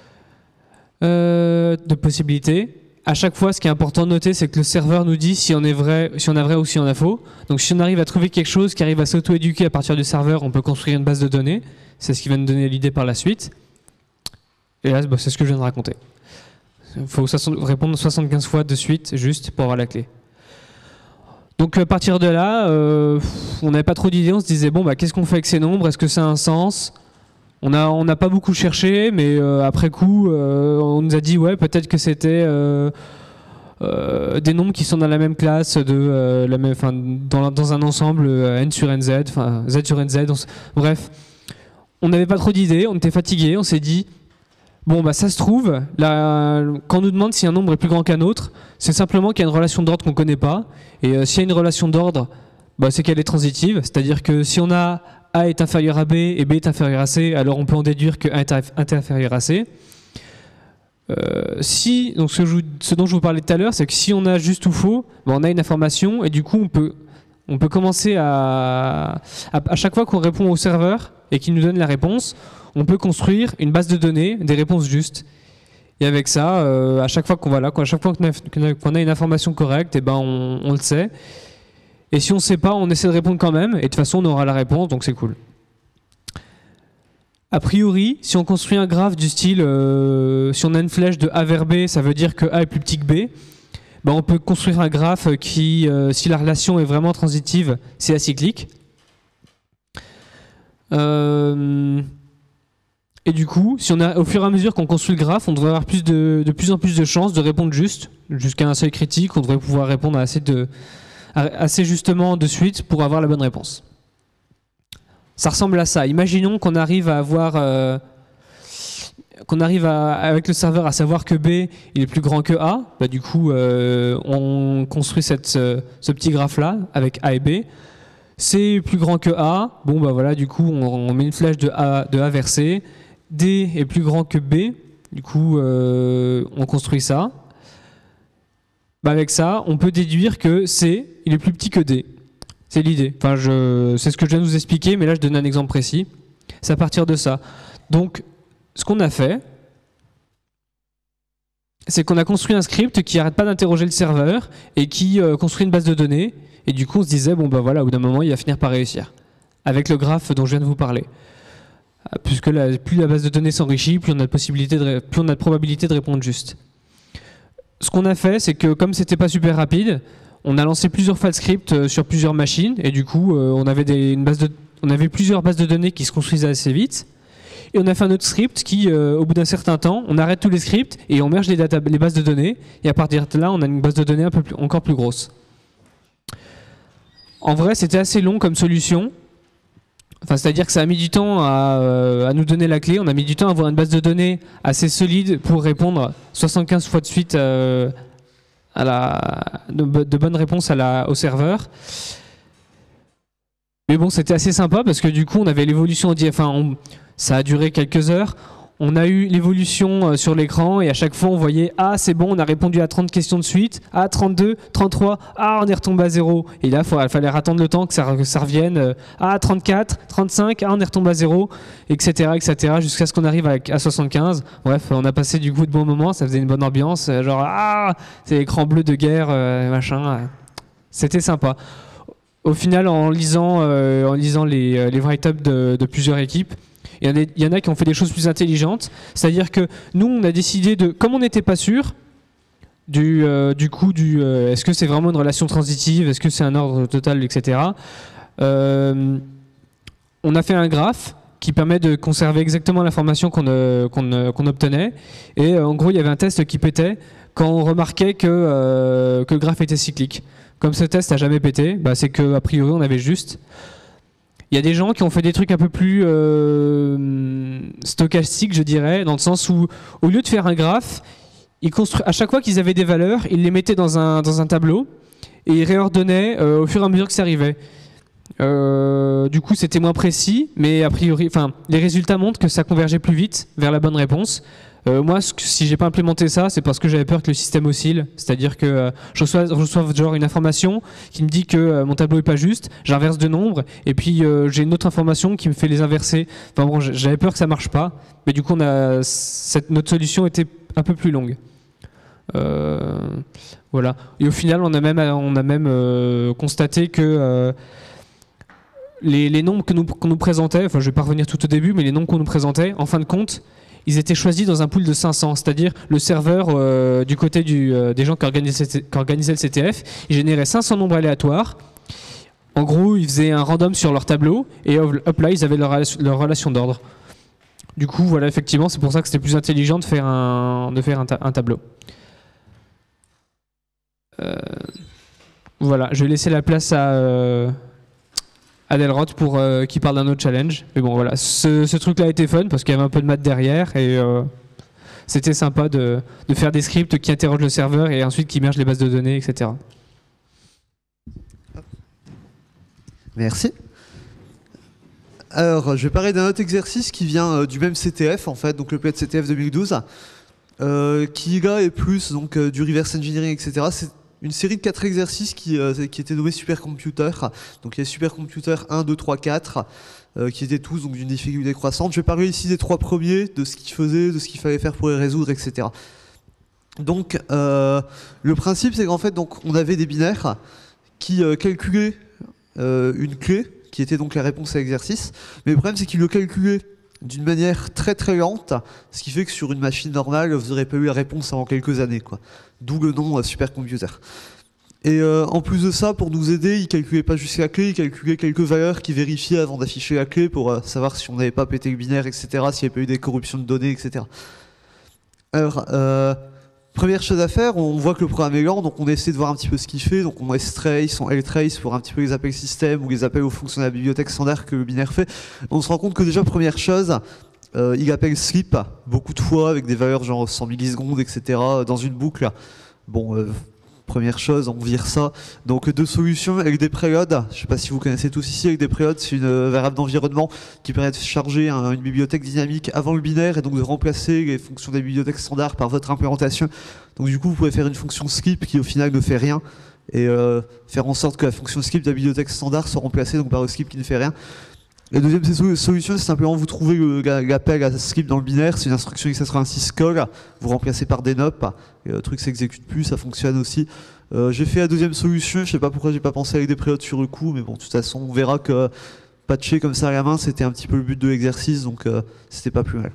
S2: Euh, de possibilités. À chaque fois, ce qui est important de noter, c'est que le serveur nous dit si on est vrai, si on a vrai ou si on a faux. Donc, si on arrive à trouver quelque chose qui arrive à s'auto-éduquer à partir du serveur, on peut construire une base de données. C'est ce qui va nous donner l'idée par la suite. Et là, bah, c'est ce que je viens de raconter. Il faut répondre soixante-quinze fois de suite, juste pour avoir la clé. Donc, à partir de là, euh, on n'avait pas trop d'idées. On se disait, bon, bah, qu'est-ce qu'on fait avec ces nombres? Est-ce que ça a un sens? On n'a on n'a pas beaucoup cherché, mais euh, après coup, euh, on nous a dit, ouais, peut-être que c'était euh, euh, des nombres qui sont dans la même classe, de, euh, la même, dans, dans un ensemble euh, n sur nz, enfin z sur nz. On, bref, on n'avait pas trop d'idées, on était fatigué, on s'est dit, bon, bah ça se trouve, là, quand on nous demande si un nombre est plus grand qu'un autre, c'est simplement qu'il y a une relation d'ordre qu'on ne connaît pas. Et euh, s'il y a une relation d'ordre, bah, c'est qu'elle est transitive, c'est-à-dire que si on a A est inférieur à B et B est inférieur à C, alors on peut en déduire que A est inférieur à C. Euh, si, donc ce, que je, ce dont je vous parlais tout à l'heure, c'est que si on a juste ou faux, bah, on a une information et du coup on peut, on peut commencer à, à, à chaque fois qu'on répond au serveur et qu'il nous donne la réponse, on peut construire une base de données des réponses justes. Et avec ça, euh, à chaque fois qu'on voilà, à chaque fois qu'on a, qu'on a une information correcte, et ben on, on le sait. Et si on ne sait pas, on essaie de répondre quand même. Et de toute façon, on aura la réponse, donc c'est cool. A priori, si on construit un graphe du style, euh, si on a une flèche de A vers B, ça veut dire que A est plus petit que B. Ben on peut construire un graphe qui, euh, si la relation est vraiment transitive, c'est acyclique. Euh, et du coup, si on a, au fur et à mesure qu'on construit le graphe, on devrait avoir plus de, de plus en plus de chances de répondre juste. Jusqu'à un seuil critique, on devrait pouvoir répondre assez, de, assez justement de suite pour avoir la bonne réponse. Ça ressemble à ça. Imaginons qu'on arrive à avoir, euh, qu'on arrive à, avec le serveur à savoir que B il est plus grand que A. Bah, du coup, euh, on construit cette, ce, ce petit graphe-là avec A et B. C est plus grand que A. Bon, bah voilà, du coup, on, on met une flèche de A, de A vers C. D est plus grand que B. Du coup, euh, on construit ça. Bah, avec ça, on peut déduire que C il est plus petit que D. C'est l'idée. Enfin, je, c'est ce que je viens de vous expliquer, mais là, je donne un exemple précis. C'est à partir de ça. Donc, ce qu'on a fait, c'est qu'on a construit un script qui n'arrête pas d'interroger le serveur et qui euh, construit une base de données. Et du coup, on se disait, bon, ben voilà, au bout d'un moment, il va finir par réussir. Avec le graphe dont je viens de vous parler. Puisque la, plus la base de données s'enrichit, plus on a de possibilité de, plus on a de probabilité de répondre juste. Ce qu'on a fait, c'est que comme c'était pas super rapide, on a lancé plusieurs file scripts sur plusieurs machines et du coup, euh, on, avait des, une base de, on avait plusieurs bases de données qui se construisaient assez vite. Et on a fait un autre script qui, euh, au bout d'un certain temps, on arrête tous les scripts et on merge les, data, les bases de données. Et à partir de là, on a une base de données un peu plus, encore plus grosse. En vrai, c'était assez long comme solution. Enfin, c'est-à-dire que ça a mis du temps à, euh, à nous donner la clé. On a mis du temps à avoir une base de données assez solide pour répondre soixante-quinze fois de suite euh, à la, de, de bonnes réponses à la, au serveur. Mais bon, c'était assez sympa parce que du coup, on avait l'évolution. Enfin, on, ça a duré quelques heures. On a eu l'évolution sur l'écran et à chaque fois, on voyait « Ah, c'est bon, on a répondu à trente questions de suite. Ah, trente-deux, trente-trois. Ah, on est retombé à zéro. » Et là, il fallait attendre le temps que ça, que ça revienne. Ah, trente-quatre, trente-cinq. Ah, on est retombé à zéro, et cetera, et cetera, jusqu'à ce qu'on arrive à, à soixante-quinze. Bref, on a passé du coup de bons moments. Ça faisait une bonne ambiance. Genre, ah, c'est l'écran bleu de guerre, euh, machin. C'était sympa. Au final, en lisant, euh, en lisant les, les write-ups de, de plusieurs équipes, il y, en a, il y en a qui ont fait des choses plus intelligentes. C'est-à-dire que nous, on a décidé de, comme on n'était pas sûr du, euh, du coup, du, euh, est-ce que c'est vraiment une relation transitive, est-ce que c'est un ordre total, et cetera. Euh, on a fait un graphe qui permet de conserver exactement l'information qu'on euh, qu'on euh, qu'on obtenait. Et euh, en gros, il y avait un test qui pétait quand on remarquait que, euh, que le graphe était cyclique. Comme ce test n'a jamais pété, bah, c'est qu'a priori, on avait juste. Il y a des gens qui ont fait des trucs un peu plus euh, stochastiques, je dirais, dans le sens où, au lieu de faire un graphe, ils constru... à chaque fois qu'ils avaient des valeurs, ils les mettaient dans un, dans un tableau et ils réordonnaient euh, au fur et à mesure que ça arrivait. Euh, du coup, c'était moins précis, mais a priori, enfin, les résultats montrent que ça convergeait plus vite vers la bonne réponse. Euh, moi, si j'ai pas implémenté ça, c'est parce que j'avais peur que le système oscille. C'est-à-dire que euh, je reçois, je reçois genre une information qui me dit que euh, mon tableau est pas juste, j'inverse deux nombres, et puis euh, j'ai une autre information qui me fait les inverser. Enfin bon, j'avais peur que ça marche pas, mais du coup, on a, cette, notre solution était un peu plus longue. Euh, voilà. Et au final, on a même, on a même euh, constaté que euh, les, les nombres que nous, qu'on nous présentait, enfin, je vais pas revenir tout au début, mais les nombres qu'on nous présentait, en fin de compte, ils étaient choisis dans un pool de cinq cents, c'est-à-dire le serveur euh, du côté du, euh, des gens qui organisaient, qui organisaient le C T F, il générait cinq cents nombres aléatoires. En gros, ils faisaient un random sur leur tableau et hop là, ils avaient leur, leur relation d'ordre. Du coup, voilà, effectivement, c'est pour ça que c'était plus intelligent de faire un, de faire un, ta un tableau. Euh, voilà, je vais laisser la place à... Euh, Adelroth pour euh, qui parle d'un autre challenge. Mais bon, voilà, ce, ce truc-là était fun parce qu'il y avait un peu de maths derrière et euh, c'était sympa de, de faire des scripts qui interrogent le serveur et ensuite qui mergent les bases de données, et cetera.
S3: Merci. Alors, je vais parler d'un autre exercice qui vient euh, du même C T F, en fait, donc le P E T C T F deux mille douze, euh, qui là est plus donc, euh, du reverse engineering, et cetera. C'est une série de quatre exercices qui, euh, qui étaient nommés supercomputer. Donc il y a supercomputer un, deux, trois, quatre, euh, qui étaient tous d'une difficulté croissante. Je vais parler ici des trois premiers, de ce qu'ils faisaient, de ce qu'il fallait faire pour les résoudre, et cetera. Donc euh, le principe, c'est qu'en fait, donc, on avait des binaires qui euh, calculaient euh, une clé, qui était donc la réponse à l'exercice. Mais le problème, c'est qu'ils le calculaient d'une manière très très lente, ce qui fait que sur une machine normale, vous n'aurez pas eu la réponse avant quelques années, quoi. D'où le nom euh, supercomputer. Et euh, en plus de ça, pour nous aider, ils calculaient pas juste la clé, ils calculaient quelques valeurs qu'ils vérifiaient avant d'afficher la clé pour euh, savoir si on n'avait pas pété le binaire, et cetera, s'il n'y avait pas eu des corruptions de données, et cetera. Alors, euh, première chose à faire, on voit que le programme est lent, donc on essaie de voir un petit peu ce qu'il fait. Donc on strace, on ltrace pour un petit peu les appels système ou les appels aux fonctions de la bibliothèque standard que le binaire fait. On se rend compte que déjà, première chose, euh, il appelle sleep beaucoup de fois avec des valeurs genre cent millisecondes, et cetera dans une boucle. Bon, euh, première chose, on vire ça. Donc deux solutions avec des préloads. Je ne sais pas si vous connaissez tous ici, avec des préloads, c'est une euh, variable d'environnement qui permet de charger un, une bibliothèque dynamique avant le binaire et donc de remplacer les fonctions des bibliothèques standards par votre implémentation. Donc du coup, vous pouvez faire une fonction skip qui au final ne fait rien et euh, faire en sorte que la fonction skip de la bibliothèque standard soit remplacée donc, par le skip qui ne fait rien. La deuxième solution, c'est simplement vous trouvez l'appel à skip dans le binaire, c'est une instruction x quatre-vingt-six call, vous remplacez par des nop, et le truc s'exécute plus, ça fonctionne aussi. Euh, j'ai fait la deuxième solution, je sais pas pourquoi j'ai pas pensé avec des préloads sur le coup, mais bon, de toute façon, on verra que patcher comme ça à la main, c'était un petit peu le but de l'exercice, donc euh, c'était pas plus mal.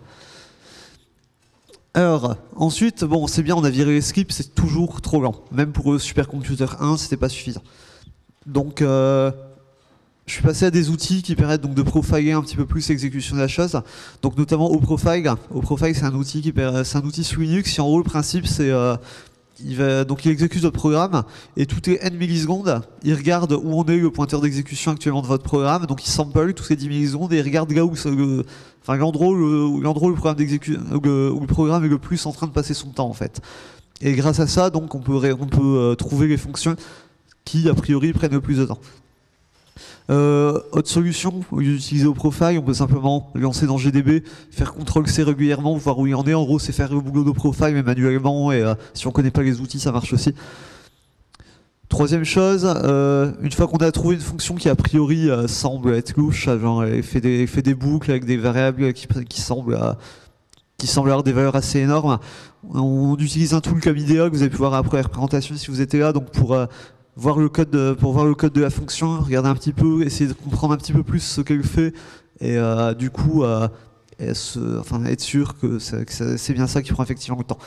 S3: Alors, ensuite, bon, c'est bien, on a viré les skips, c'est toujours trop lent. Même pour le supercomputer un, c'était pas suffisant. Donc, euh, je suis passé à des outils qui permettent donc de profiler un petit peu plus l'exécution de la chose. Donc notamment OProfile. OProfile, c'est un outil qui c'est un outil sous Linux. Et en gros, le principe, c'est euh, il va donc il exécute votre programme et toutes les n millisecondes, il regarde où en est le pointeur d'exécution actuellement de votre programme. Donc il sample toutes les dix millisecondes et il regarde là où le, enfin l'endroit où le, l'endroit où le programme d'exécution, où le programme est le plus en train de passer son temps en fait. Et grâce à ça, donc on peut on peut euh, trouver les fonctions qui a priori prennent le plus de temps. Euh, autre solution, au lieu d'utiliser OProfile, on peut simplement le lancer dans G D B, faire contrôle C régulièrement, voir où il en est. En gros, c'est faire le boulot d'OProfile, mais manuellement, et euh, si on ne connaît pas les outils, ça marche aussi. Troisième chose, euh, une fois qu'on a trouvé une fonction qui a priori euh, semble être louche, genre elle fait des, elle fait des boucles avec des variables qui, qui, semblent, euh, qui semblent avoir des valeurs assez énormes, on utilise un tool comme IDEA que vous avez pu voir après la présentation si vous étiez là, donc pour euh, voir le code de, pour voir le code de la fonction, regarder un petit peu, essayer de comprendre un petit peu plus ce qu'elle fait et euh, du coup euh, et se, enfin, être sûr que c'est bien ça qui prend effectivement le temps.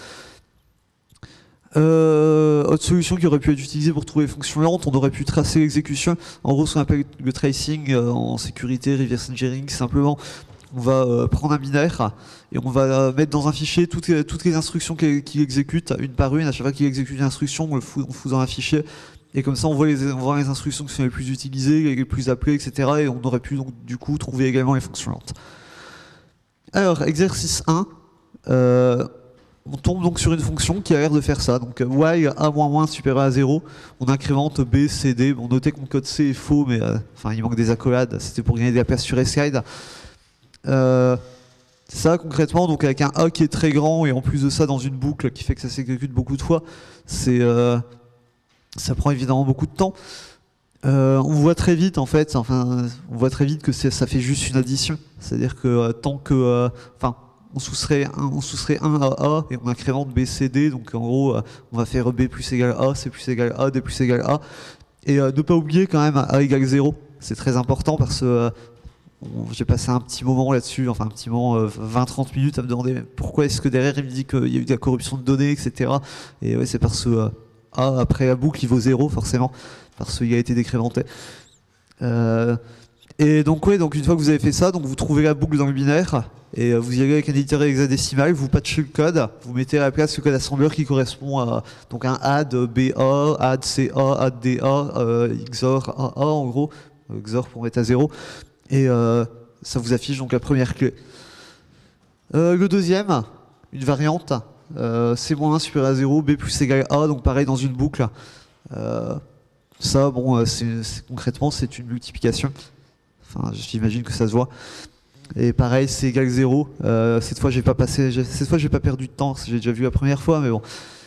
S3: Euh, autre solution qui aurait pu être utilisée pour trouver les fonctions lentes, on aurait pu tracer l'exécution. En gros, ce qu'on appelle le tracing euh, en sécurité, reverse engineering, simplement on va euh, prendre un binaire et on va euh, mettre dans un fichier toutes les, toutes les instructions qu'il qu'il exécute, une par une. À chaque fois qu'il exécute une instruction, on le fout, on fout dans un fichier. Et comme ça, on voit, les, on voit les instructions qui sont les plus utilisées, les plus appelées, et cetera. Et on aurait pu donc du coup trouver également les fonctions lentes. Alors, exercice un. Euh, on tombe donc sur une fonction qui a l'air de faire ça. Donc, while a moins moins supérieur à zéro, on incrémente B, C, D. Bon, notez que mon code C est faux, mais euh, enfin, il manque des accolades. C'était pour gagner de la place sur slide. Euh, ça, concrètement, donc avec un A qui est très grand et en plus de ça, dans une boucle qui fait que ça s'exécute beaucoup de fois, c'est... Euh, ça prend évidemment beaucoup de temps. Euh, on voit très vite en fait, enfin, on voit très vite que ça fait juste une addition. C'est-à-dire que euh, tant que, euh, enfin, on soustrait un, on soustrait un à A et on incrémente B, C, D. Donc en gros, euh, on va faire B plus égal A, C plus égal A, D plus égal A. Et euh, ne pas oublier quand même A égale zéro. C'est très important parce que euh, j'ai passé un petit moment là-dessus, enfin un petit moment, euh, vingt trente minutes à me demander pourquoi est-ce que derrière il me dit qu'il y a eu de la corruption de données, et cetera. Et ouais, c'est parce que euh, A après la boucle il vaut zéro forcément parce qu'il a été décrémenté. Euh, et donc ouais, donc une fois que vous avez fait ça, donc vous trouvez la boucle dans le binaire et vous y allez avec un éditeur hexadécimal, vous patchez le code, vous mettez à la place le code assembleur qui correspond à donc un add B A, add C A, add D A, euh, X O R A A en gros, X O R pour mettre à zéro, et euh, ça vous affiche donc la première clé. Euh, le deuxième, une variante. Euh, C moins un supérieur à zéro, B plus égal A, donc pareil dans une boucle. Euh, Ça, bon, c'est, c'est, concrètement, c'est une multiplication. Enfin, j'imagine que ça se voit. Et pareil, c'est égal zéro. Euh, cette fois, j'ai pas passé, j'ai, cette fois, j'ai pas perdu de temps. J'ai déjà vu la première fois, mais bon.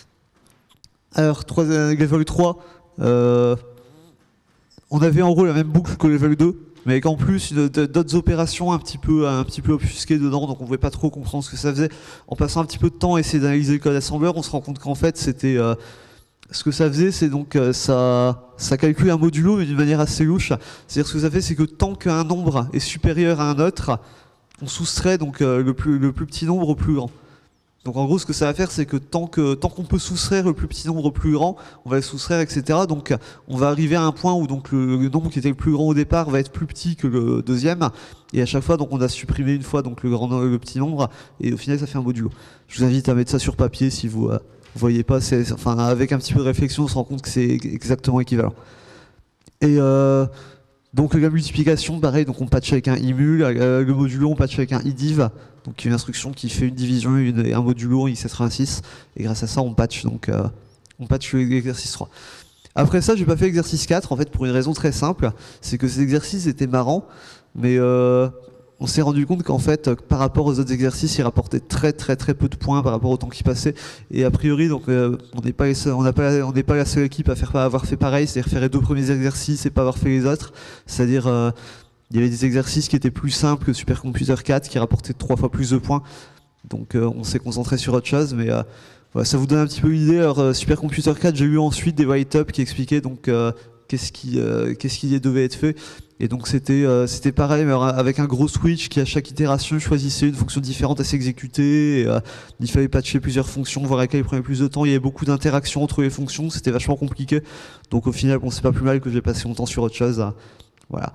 S3: Alors, trois, euh, level trois, euh, on avait en gros la même boucle que level deux, mais avec en plus de, de, d'autres opérations un petit peu, un petit peu obfusquées dedans, donc on pouvait pas trop comprendre ce que ça faisait. En passant un petit peu de temps à essayer d'analyser le code assembleur, on se rend compte qu'en fait, c'était euh, ce que ça faisait, c'est donc euh, ça, ça calcule un modulo, mais d'une manière assez louche. C'est-à-dire ce que ça fait, c'est que tant qu'un nombre est supérieur à un autre, on soustrait donc euh, le, plus, le plus petit nombre au plus grand. Donc en gros, ce que ça va faire, c'est que tant que tant qu'on peut soustraire le plus petit nombre au plus grand, on va le soustraire, et cetera. Donc on va arriver à un point où donc le, le nombre qui était le plus grand au départ va être plus petit que le deuxième. Et à chaque fois, donc on a supprimé une fois donc le grand le petit nombre, et au final, ça fait un modulo. Je vous invite à mettre ça sur papier si vous euh, voyez pas. C'est, enfin, avec un petit peu de réflexion, on se rend compte que c'est exactement équivalent. Et euh, donc la multiplication, pareil, donc on patch avec un imul, euh, le modulo on patch avec un idiv, donc une instruction qui fait une division une, et un modulo i sept six, et grâce à ça on patch donc euh, on patch l'exercice trois. Après ça, j'ai pas fait l'exercice quatre en fait pour une raison très simple, c'est que ces exercices étaient marrants, mais euh, on s'est rendu compte qu'en fait, par rapport aux autres exercices, ils rapportaient très très très peu de points par rapport au temps qui passait. Et a priori, donc, euh, on n'est pas, on n'a pas, on n'est pas la seule équipe à faire, à avoir fait pareil, c'est-à-dire faire les deux premiers exercices et pas avoir fait les autres. C'est-à-dire, euh, il y avait des exercices qui étaient plus simples que Supercomputer quatre, qui rapportaient trois fois plus de points. Donc, euh, on s'est concentré sur autre chose, mais euh, voilà, ça vous donne un petit peu l'idée. Alors, euh, Supercomputer quatre, j'ai eu ensuite des write-up qui expliquaient donc euh, qu'est-ce qui, euh, qu'est-ce qui devait être fait. Et donc c'était euh, c'était pareil, mais avec un gros switch qui à chaque itération choisissait une fonction différente à s'exécuter. Et, euh, il fallait patcher plusieurs fonctions, voir laquelle prenait plus de temps. Il y avait beaucoup d'interactions entre les fonctions, c'était vachement compliqué. Donc au final, bon, c'est pas plus mal que j'ai passé mon temps sur autre chose. Hein. Voilà.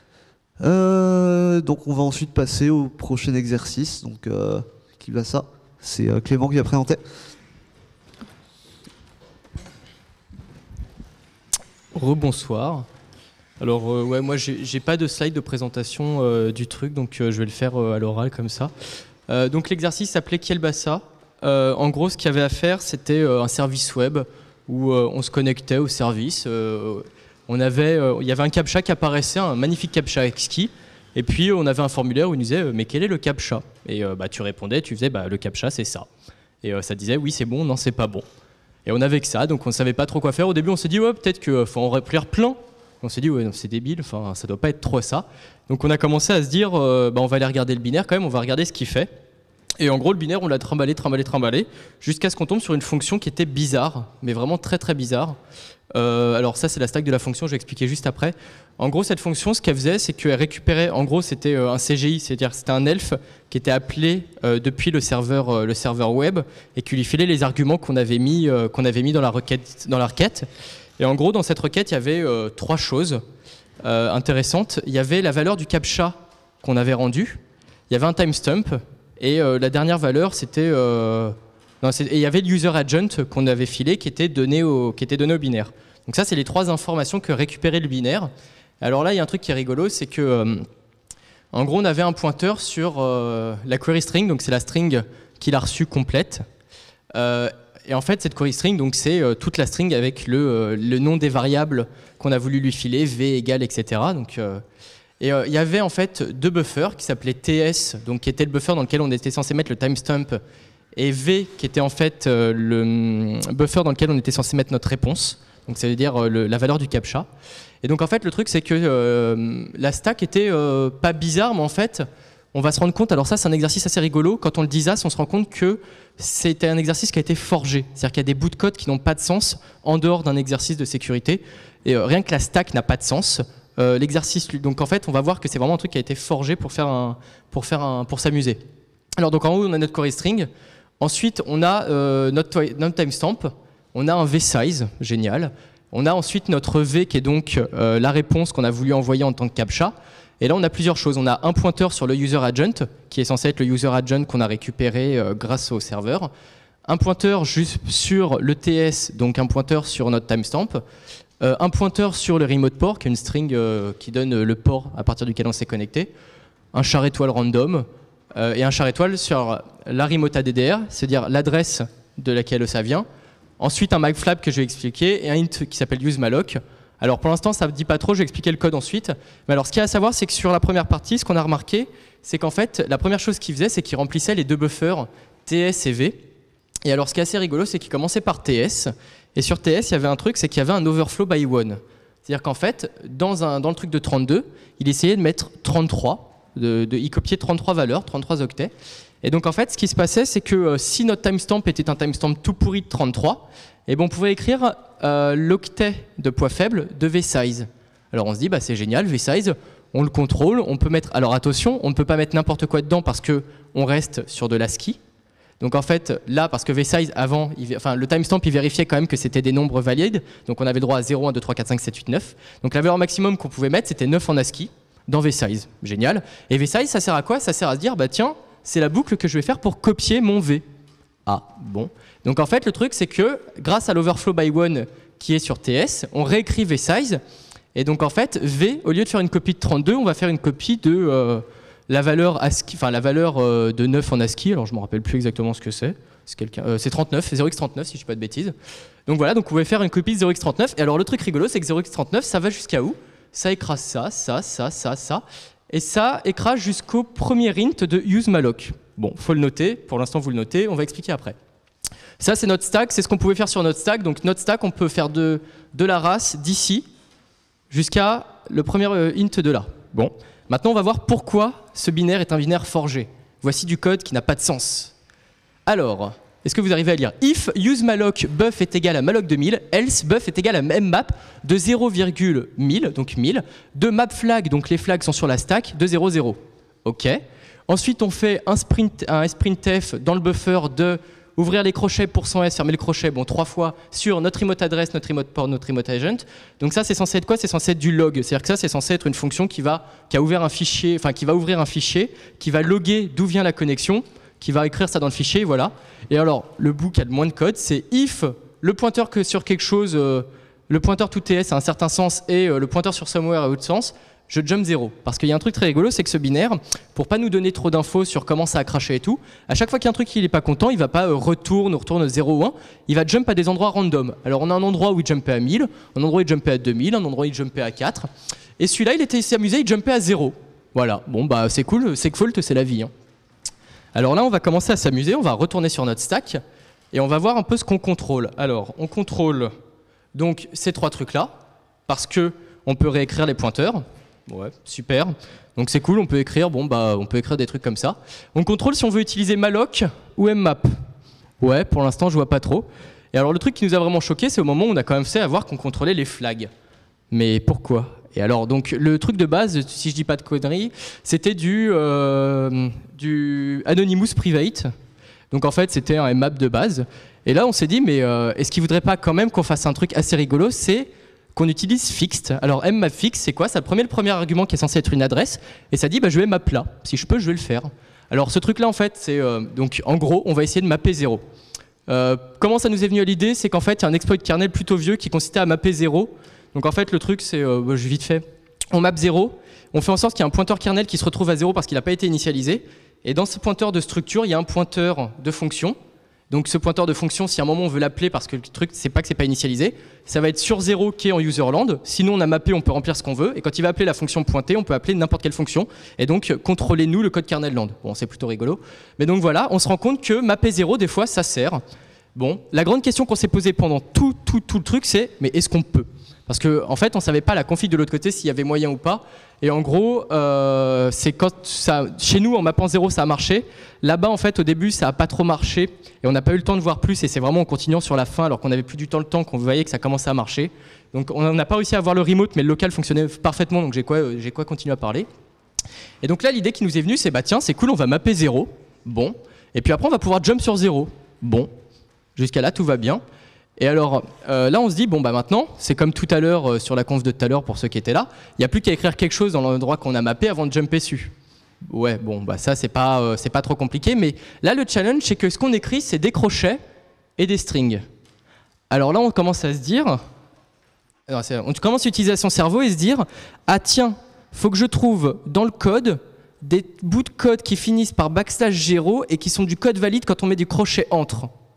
S3: Euh, donc on va ensuite passer au prochain exercice. Donc euh, qui va ça? C'est euh, Clément qui va présenter.
S4: Rebonsoir. Alors euh, ouais, moi j'ai, j'ai pas de slide de présentation euh, du truc, donc euh, je vais le faire euh, à l'oral comme ça. Euh, donc l'exercice s'appelait Kielbasa. Euh, en gros, ce qu'il y avait à faire, c'était euh, un service web où euh, on se connectait au service. Euh, on avait, euh, il y avait un captcha qui apparaissait, un magnifique captcha exquis. Et puis on avait un formulaire où il nous disait euh, mais quel est le captcha? Et euh, bah tu répondais, tu faisais bah le captcha c'est ça. Et euh, ça disait oui c'est bon, non c'est pas bon. Et on avait que ça, donc on ne savait pas trop quoi faire. Au début, on s'est dit, ouais, peut-être qu'il faut en remplir plein. On s'est dit, ouais, non, c'est débile, enfin, ça doit pas être trop ça. Donc on a commencé à se dire, euh, bah, on va aller regarder le binaire quand même, on va regarder ce qu'il fait. Et en gros, le binaire, on l'a trimballé, trimballé, trimballé, jusqu'à ce qu'on tombe sur une fonction qui était bizarre, mais vraiment très très bizarre. Euh, alors ça, c'est la stack de la fonction, je vais expliquer juste après. En gros, cette fonction, ce qu'elle faisait, c'est qu'elle récupérait, en gros, c'était un C G I, c'est-à-dire c'était un elf qui était appelé euh, depuis le serveur, euh, le serveur web et qui lui filait les arguments qu'on avait mis, euh, qu'on avait mis dans la requête, dans la requête. Et en gros, dans cette requête, il y avait euh, trois choses euh, intéressantes. Il y avait la valeur du captcha qu'on avait rendu, il y avait un timestamp et euh, la dernière valeur, c'était euh, non, c'est, et il y avait le user agent qu'on avait filé qui était donné au, qui était donné au binaire. Donc ça, c'est les trois informations que récupérait le binaire. Alors là, il y a un truc qui est rigolo, c'est que, euh, en gros, on avait un pointeur sur euh, la query string, donc c'est la string qu'il a reçue complète. Euh, et en fait, cette query string, donc c'est euh, toute la string avec le, euh, le nom des variables qu'on a voulu lui filer, v égale, et cetera. Donc, euh, et euh, il y avait en fait deux buffers qui s'appelaient T S, donc qui était le buffer dans lequel on était censé mettre le timestamp, et v qui était en fait euh, le buffer dans lequel on était censé mettre notre réponse. Donc ça veut dire euh, le, la valeur du captcha. Et donc en fait le truc c'est que euh, la stack était euh, pas bizarre, mais en fait on va se rendre compte, alors ça c'est un exercice assez rigolo, quand on le disas on se rend compte que c'était un exercice qui a été forgé, c'est-à-dire qu'il y a des bouts de code qui n'ont pas de sens en dehors d'un exercice de sécurité, et euh, rien que la stack n'a pas de sens, euh, l'exercice, donc en fait on va voir que c'est vraiment un truc qui a été forgé pour faire un, pour faire un, pour s'amuser. Alors donc en haut on a notre query string, ensuite on a euh, notre, notre timestamp, on a un vsize, génial. On a ensuite notre v qui est donc euh, la réponse qu'on a voulu envoyer en tant que captcha. Et là, on a plusieurs choses. On a un pointeur sur le user agent, qui est censé être le user agent qu'on a récupéré euh, grâce au serveur. Un pointeur juste sur le T S, donc un pointeur sur notre timestamp. Euh, un pointeur sur le remote port, qui est une string euh, qui donne le port à partir duquel on s'est connecté. Un char étoile random. Euh, et un char étoile sur la remote A D D R, c'est-à-dire l'adresse de laquelle ça vient. Ensuite, un magflap que je vais expliquer et un int qui s'appelle usemalloc. Alors pour l'instant, ça ne dit pas trop, je vais expliquer le code ensuite. Mais alors ce qu'il y a à savoir, c'est que sur la première partie, ce qu'on a remarqué, c'est qu'en fait, la première chose qu'il faisait, c'est qu'il remplissait les deux buffers T S et V. Et alors ce qui est assez rigolo, c'est qu'il commençait par T S. Et sur T S, il y avait un truc, c'est qu'il y avait un overflow by one. C'est-à-dire qu'en fait, dans, un, dans le truc de trente-deux, il essayait de mettre trente-trois, de, de y copier trente-trois valeurs, trente-trois octets. Et donc en fait, ce qui se passait, c'est que euh, si notre timestamp était un timestamp tout pourri de trente-trois, eh ben, on pouvait écrire euh, l'octet de poids faible de vsize. Alors on se dit, bah, c'est génial, vsize, on le contrôle, on peut mettre... Alors attention, on ne peut pas mettre n'importe quoi dedans parce qu'on reste sur de l'ASCII. Donc en fait, là, parce que vsize, avant, il, enfin, le timestamp, il vérifiait quand même que c'était des nombres valides. Donc on avait le droit à zéro, un, deux, trois, quatre, cinq, sept, huit, neuf. Donc la valeur maximum qu'on pouvait mettre, c'était neuf en ASCII dans vsize. Génial. Et vsize, ça sert à quoi? Ça sert à se dire, bah tiens, c'est la boucle que je vais faire pour copier mon V. Ah, bon. Donc en fait, le truc, c'est que grâce à l'overflow by one qui est sur T S, on réécrit vsize. Et donc en fait, V, au lieu de faire une copie de trente-deux, on va faire une copie de... Euh, la valeur ASCII, enfin la valeur euh, de neuf en ASCII, alors je ne me rappelle plus exactement ce que c'est, c'est, quelqu'un, euh, c'est trente-neuf, c'est zéro x trente-neuf si je ne dis pas de bêtises. Donc voilà, donc vous pouvez faire une copie de zéro x trente-neuf, et alors le truc rigolo, c'est que zéro x trente-neuf, ça va jusqu'à où? Ça écrase ça, ça, ça, ça, ça, et ça écrase jusqu'au premier int de useMalloc. Bon, faut le noter, pour l'instant vous le notez, on va expliquer après. Ça c'est notre stack, c'est ce qu'on pouvait faire sur notre stack, donc notre stack on peut faire de, de la race d'ici jusqu'à le premier int de là. Bon. Maintenant, on va voir pourquoi ce binaire est un binaire forgé. Voici du code qui n'a pas de sens. Alors, est-ce que vous arrivez à lire? If useMalloc buff est égal à malloc de mille, else buff est égal à mmap de zéro virgule mille, donc mille, de mapFlag, donc les flags sont sur la stack, de zéro, zéro. OK. Ensuite, on fait un, sprint, un sprintf dans le buffer de ouvrir les crochets pour cent S, fermer le crochet, bon, trois fois sur notre remote address, notre remote port, notre remote agent. Donc ça, c'est censé être quoi? C'est censé être du log. C'est-à-dire que ça, c'est censé être une fonction qui va, qui a ouvert un fichier, enfin, qui va ouvrir un fichier, qui va loguer d'où vient la connexion, qui va écrire ça dans le fichier, voilà. Et alors, le bout qui a le moins de code, c'est if le pointeur que sur quelque chose, euh, le pointeur tout T S a un certain sens et euh, le pointeur sur somewhere a autre sens, je jump zéro. Parce qu'il y a un truc très rigolo, c'est que ce binaire, pour pas nous donner trop d'infos sur comment ça a craché et tout, à chaque fois qu'il y a un truc qui n'est pas content, il va pas euh, retourne ou retourne zéro ou un, il va jump à des endroits random. Alors on a un endroit où il jumpait à mille, un endroit où il jumpait à deux mille, un endroit où il jumpait à quatre, et celui-là, il était amusé, il jumpait à zéro. Voilà, bon bah c'est cool, c'est fault, c'est la vie. Hein. Alors là, on va commencer à s'amuser, on va retourner sur notre stack, et on va voir un peu ce qu'on contrôle. Alors, on contrôle donc ces trois trucs-là, parce que on peut réécrire les pointeurs. Ouais, super. Donc c'est cool, on peut écrire, bon bah on peut écrire des trucs comme ça. On contrôle si on veut utiliser malloc ou mmap. Ouais, pour l'instant je vois pas trop. Et alors le truc qui nous a vraiment choqué, c'est au moment où on a quand même fait à voir qu'on contrôlait les flags. Mais pourquoi? Et alors donc le truc de base, si je dis pas de conneries, c'était du, euh, du Anonymous Private. Donc en fait c'était un mmap de base. Et là on s'est dit mais euh, est-ce qu'il voudrait pas quand même qu'on fasse un truc assez rigolo, c'est qu'on utilise fixed. Alors mmap fixed, c'est quoi? Ça premier le premier argument qui est censé être une adresse, et ça dit bah, je vais map là. Si je peux, je vais le faire. Alors ce truc-là, en fait, c'est euh, donc en gros, on va essayer de mapper zéro. Euh, comment ça nous est venu à l'idée? C'est qu'en fait, il y a un exploit de kernel plutôt vieux qui consistait à mapper zéro. Donc en fait, le truc, c'est, euh, bah, je vais vite fait, on map zéro, on fait en sorte qu'il y ait un pointeur kernel qui se retrouve à zéro parce qu'il n'a pas été initialisé, et dans ce pointeur de structure, il y a un pointeur de fonction. Donc ce pointeur de fonction, si à un moment on veut l'appeler parce que le truc c'est pas que c'est pas initialisé, ça va être sur zéro qui est en userland. Sinon on a mappé, on peut remplir ce qu'on veut. Et quand il va appeler la fonction pointée, on peut appeler n'importe quelle fonction. Et donc contrôlez-nous le code kernel land. Bon, c'est plutôt rigolo. Mais donc voilà, on se rend compte que mapper zéro, des fois, ça sert. Bon, la grande question qu'on s'est posée pendant tout, tout, tout le truc, c'est mais est-ce qu'on peut? Parce qu'en en fait, on savait pas la config de l'autre côté s'il y avait moyen ou pas. Et en gros, euh, c'est quand ça, chez nous, en mappant zéro, ça a marché. Là-bas, en fait, au début, ça n'a pas trop marché. Et on n'a pas eu le temps de voir plus. Et c'est vraiment en continuant sur la fin, alors qu'on n'avait plus du temps le temps, qu'on voyait que ça commençait à marcher. Donc on n'a pas réussi à voir le remote, mais le local fonctionnait parfaitement. Donc j'ai quoi, j'ai quoi continuer à parler. Et donc là, l'idée qui nous est venue, c'est bah tiens, c'est cool, on va mapper zéro. Bon. Et puis après, on va pouvoir jump sur zéro. Bon. Jusqu'à là, tout va bien. Et alors, euh, là, on se dit, bon, bah maintenant, c'est comme tout à l'heure, euh, sur la conf de tout à l'heure, pour ceux qui étaient là, il n'y a plus qu'à écrire quelque chose dans l'endroit qu'on a mappé avant de jumper dessus. Ouais, bon, bah ça, c'est pas, euh, c'est pas trop compliqué, mais là, le challenge, c'est que ce qu'on écrit, c'est des crochets et des strings. Alors là, on commence à se dire, alors, on commence à utiliser son cerveau et se dire, ah tiens, faut que je trouve dans le code des bouts de code qui finissent par backslash zéro et qui sont du code valide quand on met du crochet entre.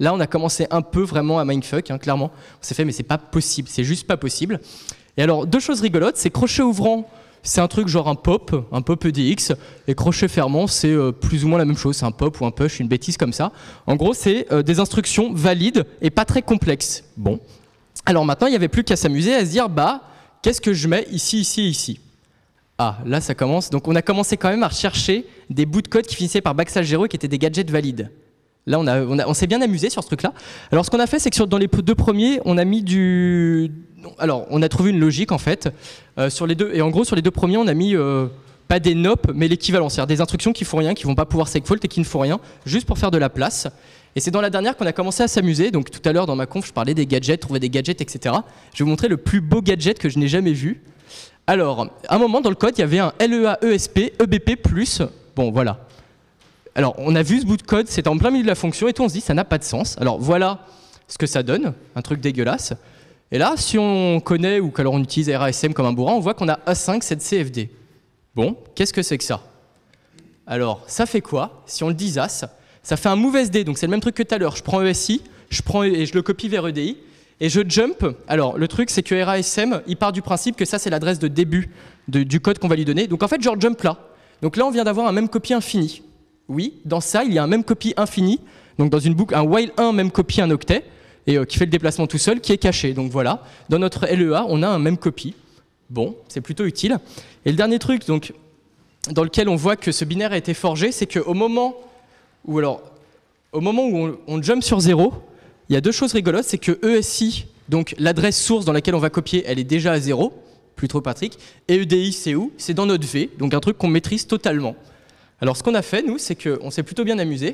S4: Là, on a commencé un peu vraiment à mindfuck, hein, clairement. On s'est fait, mais c'est pas possible, c'est juste pas possible. Et alors, deux choses rigolotes, c'est crochet ouvrant, c'est un truc genre un pop, un pop E D X, et crochet fermant, c'est euh, plus ou moins la même chose, c'est un pop ou un push, une bêtise comme ça. En gros, c'est euh, des instructions valides et pas très complexes. Bon. Alors maintenant, il n'y avait plus qu'à s'amuser à se dire, bah, qu'est-ce que je mets ici, ici et ici? Ah, là, ça commence. Donc, on a commencé quand même à rechercher des bouts de code qui finissaient par backslash zéro et qui étaient des gadgets valides. Là, on, a, on, a, on s'est bien amusé sur ce truc-là. Alors, ce qu'on a fait, c'est que sur, dans les deux premiers, on a mis du... Alors, on a trouvé une logique, en fait. Euh, sur les deux, et en gros, sur les deux premiers, on a mis euh, pas des nops, mais l'équivalent. C'est-à-dire des instructions qui font rien, qui vont pas pouvoir segfault et qui ne font rien, juste pour faire de la place. Et c'est dans la dernière qu'on a commencé à s'amuser. Donc, tout à l'heure, dans ma conf, je parlais des gadgets, trouver des gadgets, et cetera. Je vais vous montrer le plus beau gadget que je n'ai jamais vu. Alors, à un moment, dans le code, il y avait un L E A E S P E B P plus. Bon, voilà. Alors, on a vu ce bout de code, c'était en plein milieu de la fonction, et tout, on se dit, ça n'a pas de sens. Alors, voilà ce que ça donne, un truc dégueulasse. Et là, si on connaît, ou qu'alors on utilise R A S M comme un bourrin, on voit qu'on a A cinq sept C F D. Bon, qu'est-ce que c'est que ça? Alors, ça fait quoi? Si on le disasse, ça fait un move S D, donc c'est le même truc que tout à l'heure. Je prends E S I, je prends et je le copie vers E D I, et je jump. Alors, le truc, c'est que R A S M, il part du principe que ça, c'est l'adresse de début de, du code qu'on va lui donner. Donc, en fait, je jump là. Donc là, on vient d'avoir un même copie infini. Oui, dans ça, il y a un même copie infini, donc dans une boucle, un while un même copie un octet, et euh, qui fait le déplacement tout seul, qui est caché. Donc voilà, dans notre L E A, on a un même copie. Bon, c'est plutôt utile. Et le dernier truc, donc, dans lequel on voit que ce binaire a été forgé, c'est qu'au moment où, alors, au moment où on, on jump sur zéro, il y a deux choses rigolotes, c'est que E S I, donc l'adresse source dans laquelle on va copier, elle est déjà à zéro, plus trop Patrick, et E D I, c'est où? C'est dans notre V, donc un truc qu'on maîtrise totalement. Alors, ce qu'on a fait, nous, c'est qu'on s'est plutôt bien amusé.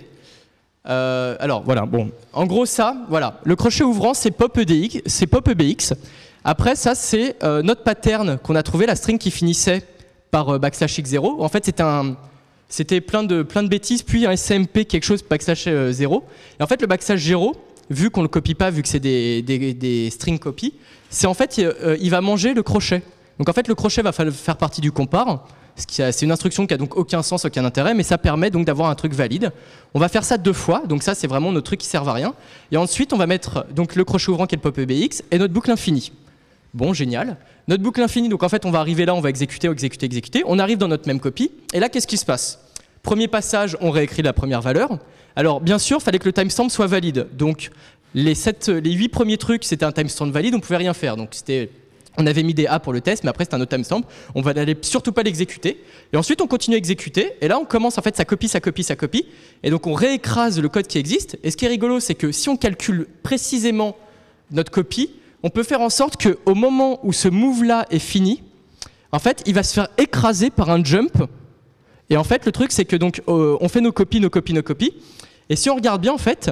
S4: Euh, alors, voilà, bon. En gros, ça, voilà. Le crochet ouvrant, c'est pop E D X, c'est pop E B X. Après, ça, c'est euh, notre pattern qu'on a trouvé, la string qui finissait par euh, backslash x zéro. En fait, c'était un... C'était plein de, plein de bêtises, puis un S C M P quelque chose backslash zéro. Et en fait, le backslash zéro, vu qu'on ne le copie pas, vu que c'est des, des, des string copies, c'est en fait, euh, il va manger le crochet. Donc en fait, le crochet va faire partie du compare. C'est une instruction qui a donc aucun sens, aucun intérêt, mais ça permet donc d'avoir un truc valide. On va faire ça deux fois, donc ça c'est vraiment notre truc qui sert à rien. Et ensuite on va mettre donc le crochet ouvrant qui est le pop E B X et notre boucle infinie. Bon, génial. Notre boucle infinie, donc en fait on va arriver là, on va exécuter, exécuter, exécuter. On arrive dans notre même copie, et là qu'est-ce qui se passe? Premier passage, on réécrit la première valeur. Alors bien sûr, il fallait que le timestamp soit valide. Donc les, sept, les huit premiers trucs, c'était un timestamp valide, on pouvait rien faire. Donc c'était... On avait mis des A pour le test, mais après c'est un autre timestamp. On va n'aller surtout pas l'exécuter. Et ensuite on continue à exécuter. Et là on commence en fait, ça copie, ça copie, ça copie. Et donc on réécrase le code qui existe. Et ce qui est rigolo, c'est que si on calcule précisément notre copie, on peut faire en sorte qu'au moment où ce move-là est fini, en fait il va se faire écraser par un jump. Et en fait le truc c'est que donc euh, on fait nos copies, nos copies, nos copies. Et si on regarde bien en fait,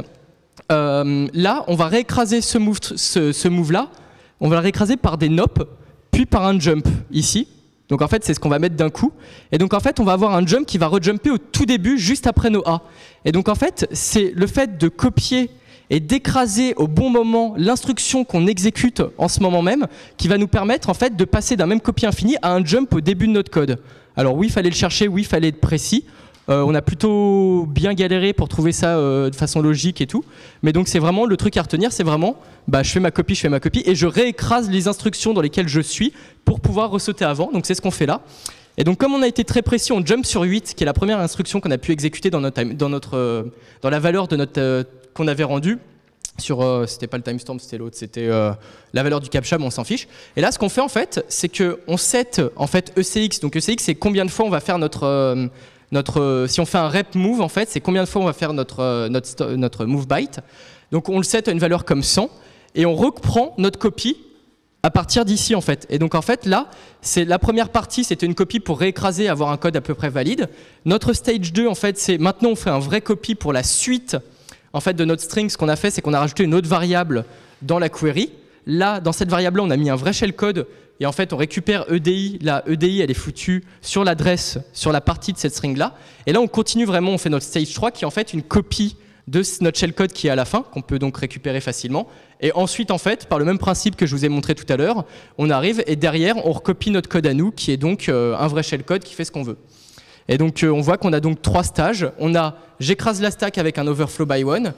S4: euh, là on va réécraser ce move, ce, ce move-là. On va le réécraser par des nops, puis par un jump, ici. Donc en fait, c'est ce qu'on va mettre d'un coup. Et donc en fait, on va avoir un jump qui va rejumper au tout début, juste après nos A. Et donc en fait, c'est le fait de copier et d'écraser au bon moment l'instruction qu'on exécute en ce moment même qui va nous permettre en fait de passer d'un même copie infini à un jump au début de notre code. Alors oui, il fallait le chercher, oui, il fallait être précis. Euh, on a plutôt bien galéré pour trouver ça euh, de façon logique et tout. Mais donc c'est vraiment le truc à retenir, c'est vraiment bah, je fais ma copie, je fais ma copie et je réécrase les instructions dans lesquelles je suis pour pouvoir ressauter avant. Donc c'est ce qu'on fait là. Et donc comme on a été très précis, on jump sur huit, qui est la première instruction qu'on a pu exécuter dans, notre, dans, notre, euh, dans la valeur de notre, euh, qu'on avait rendue. Sur, euh, c'était pas le timestamp, c'était l'autre, c'était euh, la valeur du captcha, mais on s'en fiche. Et là, ce qu'on fait en fait, c'est qu'on set en fait E C X. Donc E C X, c'est combien de fois on va faire notre euh, Notre, euh, si on fait un rep move, en fait, c'est combien de fois on va faire notre, euh, notre, notre move byte. Donc on le set à une valeur comme cent et on reprend notre copie à partir d'ici en fait. Et donc en fait là, c'est la première partie, c'était une copie pour réécraser, avoir un code à peu près valide. Notre stage deux en fait, c'est maintenant on fait un vrai copie pour la suite en fait de notre string. Ce qu'on a fait, c'est qu'on a rajouté une autre variable dans la query. Là, dans cette variable-là, on a mis un vrai shellcode. Et en fait, on récupère E D I. La E D I, elle est foutue sur l'adresse, sur la partie de cette string-là. Et là, on continue vraiment, on fait notre stage trois, qui est en fait une copie de notre shellcode qui est à la fin, qu'on peut donc récupérer facilement. Et ensuite, en fait, par le même principe que je vous ai montré tout à l'heure, on arrive et derrière, on recopie notre code à nous, qui est donc euh, un vrai shellcode qui fait ce qu'on veut. Et donc, euh, on voit qu'on a donc trois stages. On a, j'écrase la stack avec un overflow by one.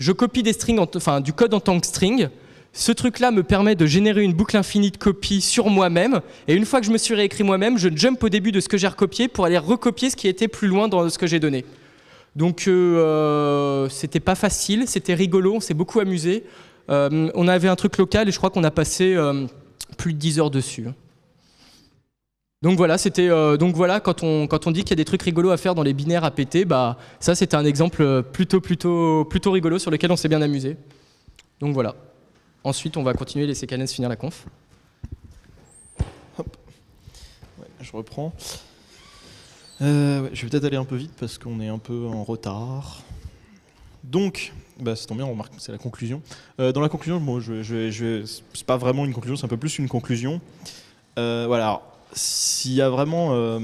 S4: je copie des strings, en enfin du code en tant que string. Ce truc-là me permet de générer une boucle infinie de copies sur moi-même. Et une fois que je me suis réécrit moi-même, je jump au début de ce que j'ai recopié pour aller recopier ce qui était plus loin dans ce que j'ai donné. Donc euh, c'était pas facile, c'était rigolo, on s'est beaucoup amusé. Euh, on avait un truc local et je crois qu'on a passé euh, plus de dix heures dessus. Donc voilà, c'était euh, donc voilà quand on quand on dit qu'il y a des trucs rigolos à faire dans les binaires à péter, bah ça c'était un exemple plutôt plutôt plutôt rigolo sur lequel on s'est bien amusé. Donc voilà. Ensuite, on va continuer, laisser Canens finir la conf.
S1: Hop. Ouais, je reprends. Euh, ouais, je vais peut-être aller un peu vite parce qu'on est un peu en retard. Donc, bah, ça tombe bien, on remarque, c'est la conclusion. Euh, dans la conclusion, bon, je, je, je, c'est pas vraiment une conclusion, c'est un peu plus une conclusion. Euh, voilà. Alors, s'il y a vraiment euh,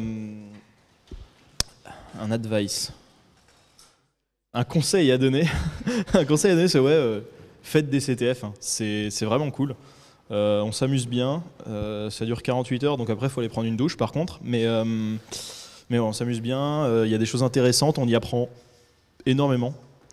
S1: un advice, un conseil à donner, un conseil à donner, c'est ouais, euh, faites des C T F, hein. c'est, c'est vraiment cool. Euh, on s'amuse bien, euh, ça dure quarante-huit heures, donc après il faut aller prendre une douche par contre, mais, euh, mais bon, on s'amuse bien, il euh, y a des choses intéressantes, on y apprend énormément.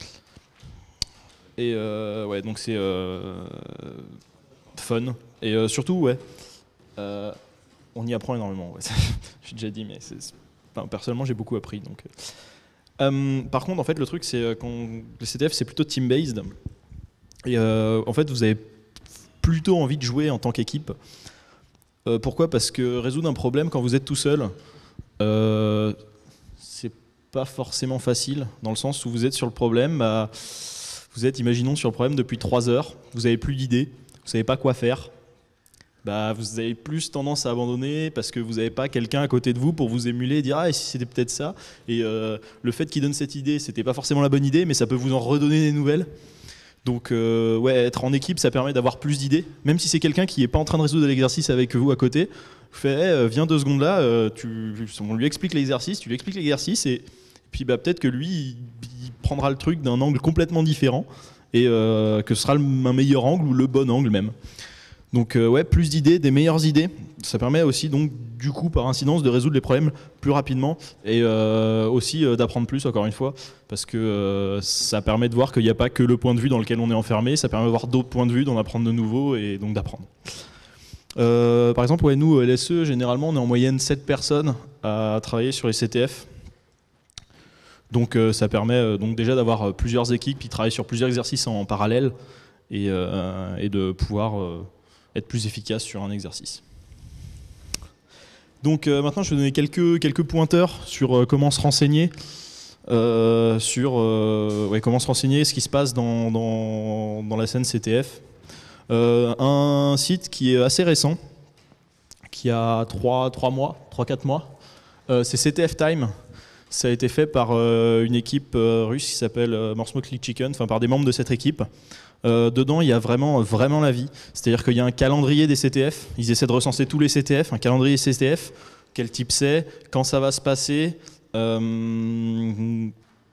S1: Et euh, ouais, donc c'est euh, fun, et euh, surtout, ouais, euh, on y apprend énormément, ouais. J'ai déjà dit, mais c'est, c'est... Enfin, personnellement j'ai beaucoup appris. Donc. Euh, par contre, en fait, le truc, c'est quand le C T F, c'est plutôt team-based. Et euh, en fait, vous avez plutôt envie de jouer en tant qu'équipe. Euh, pourquoi ? Parce que résoudre un problème quand vous êtes tout seul, euh, c'est pas forcément facile, dans le sens où vous êtes sur le problème, bah, vous êtes, imaginons, sur le problème depuis trois heures, vous n'avez plus d'idée, vous savez pas quoi faire. Bah, vous avez plus tendance à abandonner parce que vous n'avez pas quelqu'un à côté de vous pour vous émuler et dire ah, et si c'était peut-être ça. Et euh, le fait qu'il donne cette idée, c'était pas forcément la bonne idée, mais ça peut vous en redonner des nouvelles. Donc, euh, ouais, être en équipe, ça permet d'avoir plus d'idées. Même si c'est quelqu'un qui n'est pas en train de résoudre l'exercice avec vous à côté, vous faites hey, viens deux secondes là, euh, tu, on lui explique l'exercice, tu lui expliques l'exercice, et, et puis bah, peut-être que lui, il, il prendra le truc d'un angle complètement différent et euh, que ce sera le, un meilleur angle ou le bon angle même. Donc euh, ouais, plus d'idées, des meilleures idées. Ça permet aussi donc du coup par incidence de résoudre les problèmes plus rapidement et euh, aussi euh, d'apprendre plus encore une fois parce que euh, ça permet de voir qu'il n'y a pas que le point de vue dans lequel on est enfermé, ça permet de voir d'autres points de vue, d'en apprendre de nouveaux et donc d'apprendre. Euh, par exemple, ouais, nous au L S E, généralement on est en moyenne sept personnes à travailler sur les C T F. Donc euh, ça permet euh, donc déjà d'avoir plusieurs équipes qui travaillent sur plusieurs exercices en, en parallèle et, euh, et de pouvoir euh, être plus efficace sur un exercice. Donc euh, maintenant je vais donner quelques, quelques pointeurs sur euh, comment se renseigner, euh, sur euh, ouais, comment se renseigner, ce qui se passe dans, dans, dans la scène C T F. Euh, un site qui est assez récent, qui a trois mois, trois quatre mois, euh, c'est C T F Time. Ça a été fait par euh, une équipe euh, russe qui s'appelle euh, More Smoke League Chicken, enfin par des membres de cette équipe. Euh, dedans, il y a vraiment, vraiment la vie. C'est-à-dire qu'il y a un calendrier des C T F. Ils essaient de recenser tous les C T F, un calendrier C T F, quel type c'est, quand ça va se passer. Euh,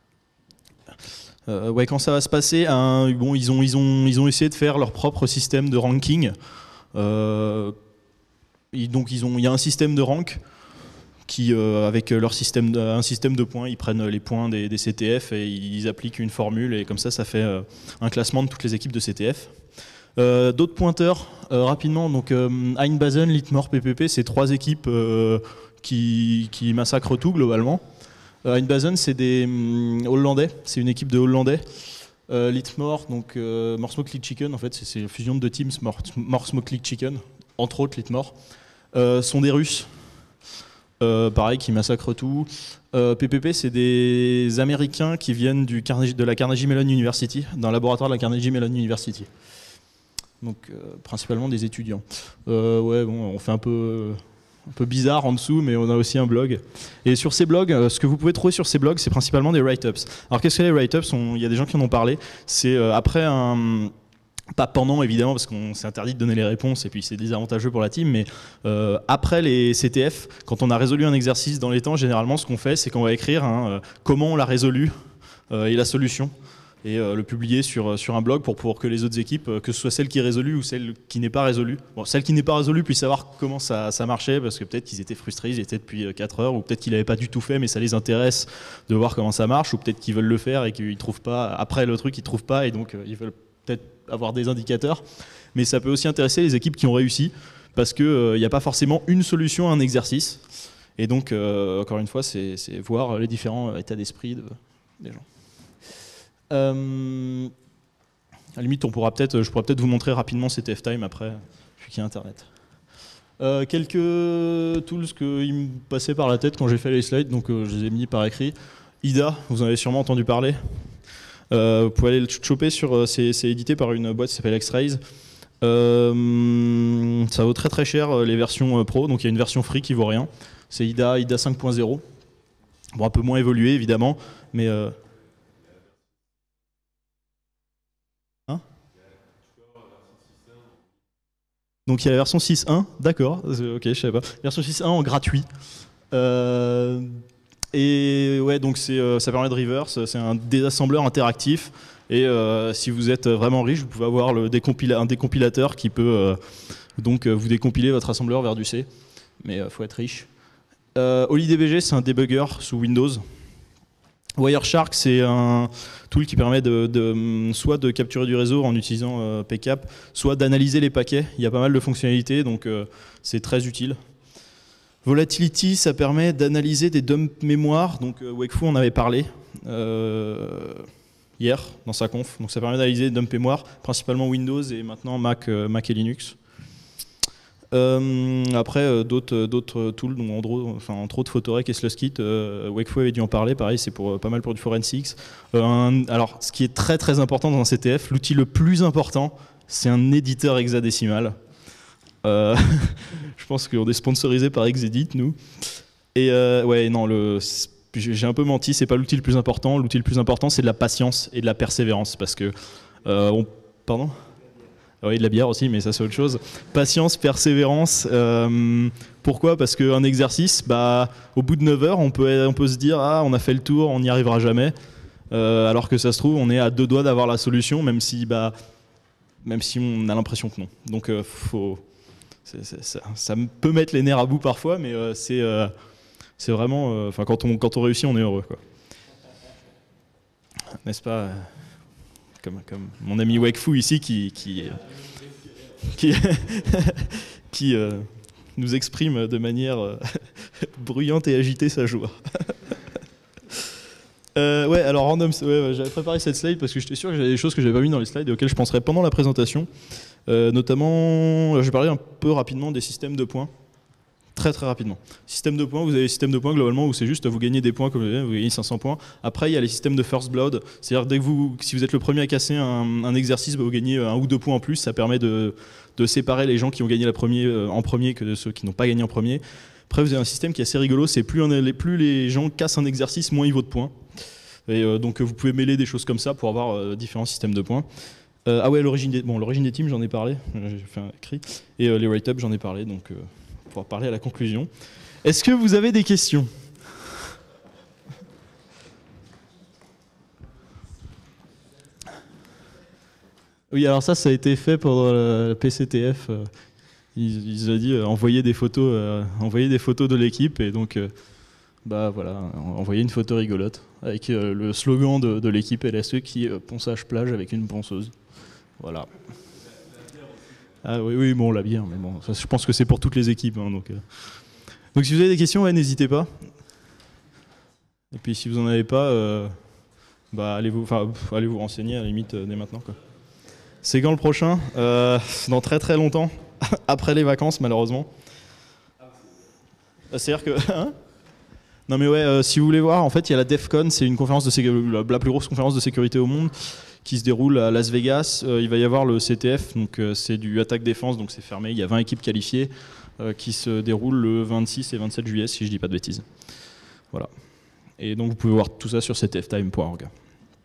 S1: euh, ouais, quand ça va se passer. Un, bon, ils ont, ils ont, ils ont essayé de faire leur propre système de ranking. Euh, et donc, ils ont, il y a un système de rank. Qui, euh, avec leur système de, un système de points, ils prennent les points des, des C T F et ils appliquent une formule et comme ça, ça fait euh, un classement de toutes les équipes de C T F. Euh, D'autres pointeurs, euh, rapidement, donc euh, Einbasen, Litmor, P P P, c'est trois équipes euh, qui, qui massacrent tout globalement. Euh, Einbasen, c'est des um, Hollandais, c'est une équipe de Hollandais. Euh, Litmor, donc euh, More Smoke League Chicken, en fait, c'est une fusion de deux teams, More, More Smoke League Chicken, entre autres Litmor, euh, sont des Russes. Euh, pareil, qui massacrent tout. Euh, P P P, c'est des Américains qui viennent du Carnegie, de la Carnegie Mellon University, d'un laboratoire de la Carnegie Mellon University. Donc, euh, principalement des étudiants. Euh, ouais, bon, on fait un peu, un peu bizarre en dessous, mais on a aussi un blog. Et sur ces blogs, euh, ce que vous pouvez trouver sur ces blogs, c'est principalement des write-ups. Alors, qu'est-ce que les write-ups ? Il y a des gens qui en ont parlé. C'est euh, après un... Pas pendant évidemment parce qu'on s'est interdit de donner les réponses et puis c'est désavantageux pour la team, mais euh, après les C T F, quand on a résolu un exercice dans les temps, généralement ce qu'on fait c'est qu'on va écrire hein, euh, comment on l'a résolu euh, et la solution. et euh, le publier sur, sur un blog pour, pour que les autres équipes, euh, que ce soit celle qui est résolue ou celle qui n'est pas résolue, bon, celle qui n'est pas résolue puisse savoir comment ça, ça marchait, parce que peut-être qu'ils étaient frustrés, ils étaient depuis quatre heures, ou peut-être qu'ils n'avaient pas du tout fait, mais ça les intéresse de voir comment ça marche, ou peut-être qu'ils veulent le faire et qu'ils trouvent pas, après le truc, ils trouvent pas, et donc euh, ils veulent peut-être avoir des indicateurs. Mais ça peut aussi intéresser les équipes qui ont réussi, parce qu'il n'y euh, a pas forcément une solution à un exercice. Et donc, euh, encore une fois, c'est voir les différents états d'esprit de, des gens. Euh, à la limite, on pourra peut-être, je pourrais peut-être vous montrer rapidement C T F Time après, vu qu'il y a Internet. Euh, quelques tools qui me passaient par la tête quand j'ai fait les slides, donc euh, je les ai mis par écrit. I D A, vous en avez sûrement entendu parler. Euh, vous pouvez aller le choper, sur, c'est édité par une boîte qui s'appelle X-Rays. Euh, ça vaut très très cher les versions pro, donc il y a une version free qui vaut rien. C'est I D A, I D A cinq point zéro. Bon, un peu moins évolué évidemment, mais... Euh, Donc il y a la version six point un, d'accord, ok, je savais pas. Version six point un en gratuit. Euh, et ouais, donc euh, ça permet de reverse, c'est un désassembleur interactif. Et euh, si vous êtes vraiment riche, vous pouvez avoir le décompila un décompilateur qui peut euh, donc vous décompiler votre assembleur vers du C. Mais il euh, faut être riche. Euh, HolyDBG, c'est un debugger sous Windows. Wireshark, c'est un tool qui permet de, de, soit de capturer du réseau en utilisant euh, P CAP, soit d'analyser les paquets. Il y a pas mal de fonctionnalités, donc euh, c'est très utile. Volatility, ça permet d'analyser des dumps mémoire. Donc euh, Wakefoo en avait parlé euh, hier dans sa conf. Donc ça permet d'analyser des dumps mémoire, principalement Windows et maintenant Mac, euh, Mac et Linux. Euh, après, euh, d'autres d'autres tools, donc en gros, enfin, entre autres Photorec et Sluskit, euh, Wakefoo avait dû en parler, pareil, c'est pour, pas mal pour du forensics. Euh, un, alors, ce qui est très très important dans un C T F, l'outil le plus important, c'est un éditeur hexadécimal. Euh, je pense qu'on est sponsorisé par Hexedit, nous. Et euh, ouais, non, j'ai un peu menti, c'est pas l'outil le plus important. L'outil le plus important, c'est de la patience et de la persévérance, parce que... Euh, on, pardon ? Oui, de la bière aussi, mais ça c'est autre chose. Patience, persévérance. Euh, pourquoi? Parce qu'un exercice, bah, au bout de neuf heures, on peut, on peut se dire « Ah, on a fait le tour, on n'y arrivera jamais euh, ». Alors que ça se trouve, on est à deux doigts d'avoir la solution, même si, bah, même si on a l'impression que non. Donc, euh, faut, c est, c est, ça, ça peut mettre les nerfs à bout parfois, mais euh, c'est euh, vraiment... Enfin, euh, quand, on, quand on réussit, on est heureux, quoi. N'est-ce pas? Comme, comme mon ami Wakefoo ici qui, qui, qui, qui euh, nous exprime de manière euh, bruyante et agitée sa joie. euh, ouais, alors random, ouais, ouais, j'avais préparé cette slide parce que j'étais sûr que j'avais des choses que j'avais pas mis dans les slides et auxquelles je penserai pendant la présentation. Euh, notamment, je vais parler un peu rapidement des systèmes de points. Très très rapidement. Système de points, vous avez les systèmes de points globalement où c'est juste vous gagnez des points, comme vous gagnez cinq cents points. Après il y a les systèmes de first blood, c'est-à-dire dès que vous, si vous êtes le premier à casser un, un exercice, bah, vous gagnez un ou deux points en plus, ça permet de, de séparer les gens qui ont gagné la premier, euh, en premier que ceux qui n'ont pas gagné en premier. Après vous avez un système qui est assez rigolo, c'est plus, plus les gens cassent un exercice, moins il vaut de points. Et euh, donc vous pouvez mêler des choses comme ça pour avoir euh, différents systèmes de points. Euh, ah ouais, l'origine des, bon, l'origine des teams j'en ai parlé, j'ai fait un écrit, et euh, les write-up j'en ai parlé, donc... Euh, pour parler à la conclusion. Est-ce que vous avez des questions? Oui, alors ça, ça a été fait pour le P C T F. Ils, ils ont dit euh, envoyer des photos, euh, envoyer des photos de l'équipe et donc, euh, bah voilà, envoyer une photo rigolote avec euh, le slogan de, de l'équipe L S E qui est euh, ponçage plage avec une ponceuse. Voilà. Ah oui, oui, bon, la bière, mais bon, ça, je pense que c'est pour toutes les équipes. Hein, donc, euh. donc si vous avez des questions, ouais, n'hésitez pas. Et puis si vous n'en avez pas, euh, bah, allez, vous, allez vous renseigner à la limite euh, dès maintenant. C'est quand le prochain? euh, Dans très très longtemps, après les vacances malheureusement. C'est-à-dire que... Hein, non mais ouais, euh, si vous voulez voir, en fait il y a la DEFCON, c'est une conférence de la plus grosse conférence de sécurité au monde, qui se déroule à Las Vegas. Euh, il va y avoir le C T F, donc euh, c'est du attaque-défense, donc c'est fermé. Il y a vingt équipes qualifiées euh, qui se déroulent le vingt-six et vingt-sept juillet, si je dis pas de bêtises. Voilà. Et donc vous pouvez voir tout ça sur c t f time point org.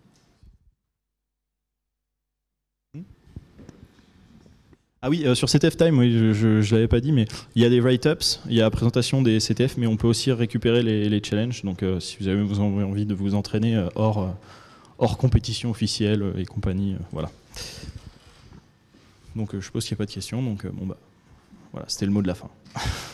S1: Ah oui, euh, sur C T F Time, oui, je ne l'avais pas dit, mais il y a des write-ups, il y a la présentation des C T F, mais on peut aussi récupérer les, les challenges. Donc euh, si vous avez envie de vous entraîner euh, hors, euh, hors compétition officielle euh, et compagnie. euh, voilà. Donc euh, je suppose qu'il n'y a pas de questions. Donc euh, bon bah voilà, c'était le mot de la fin.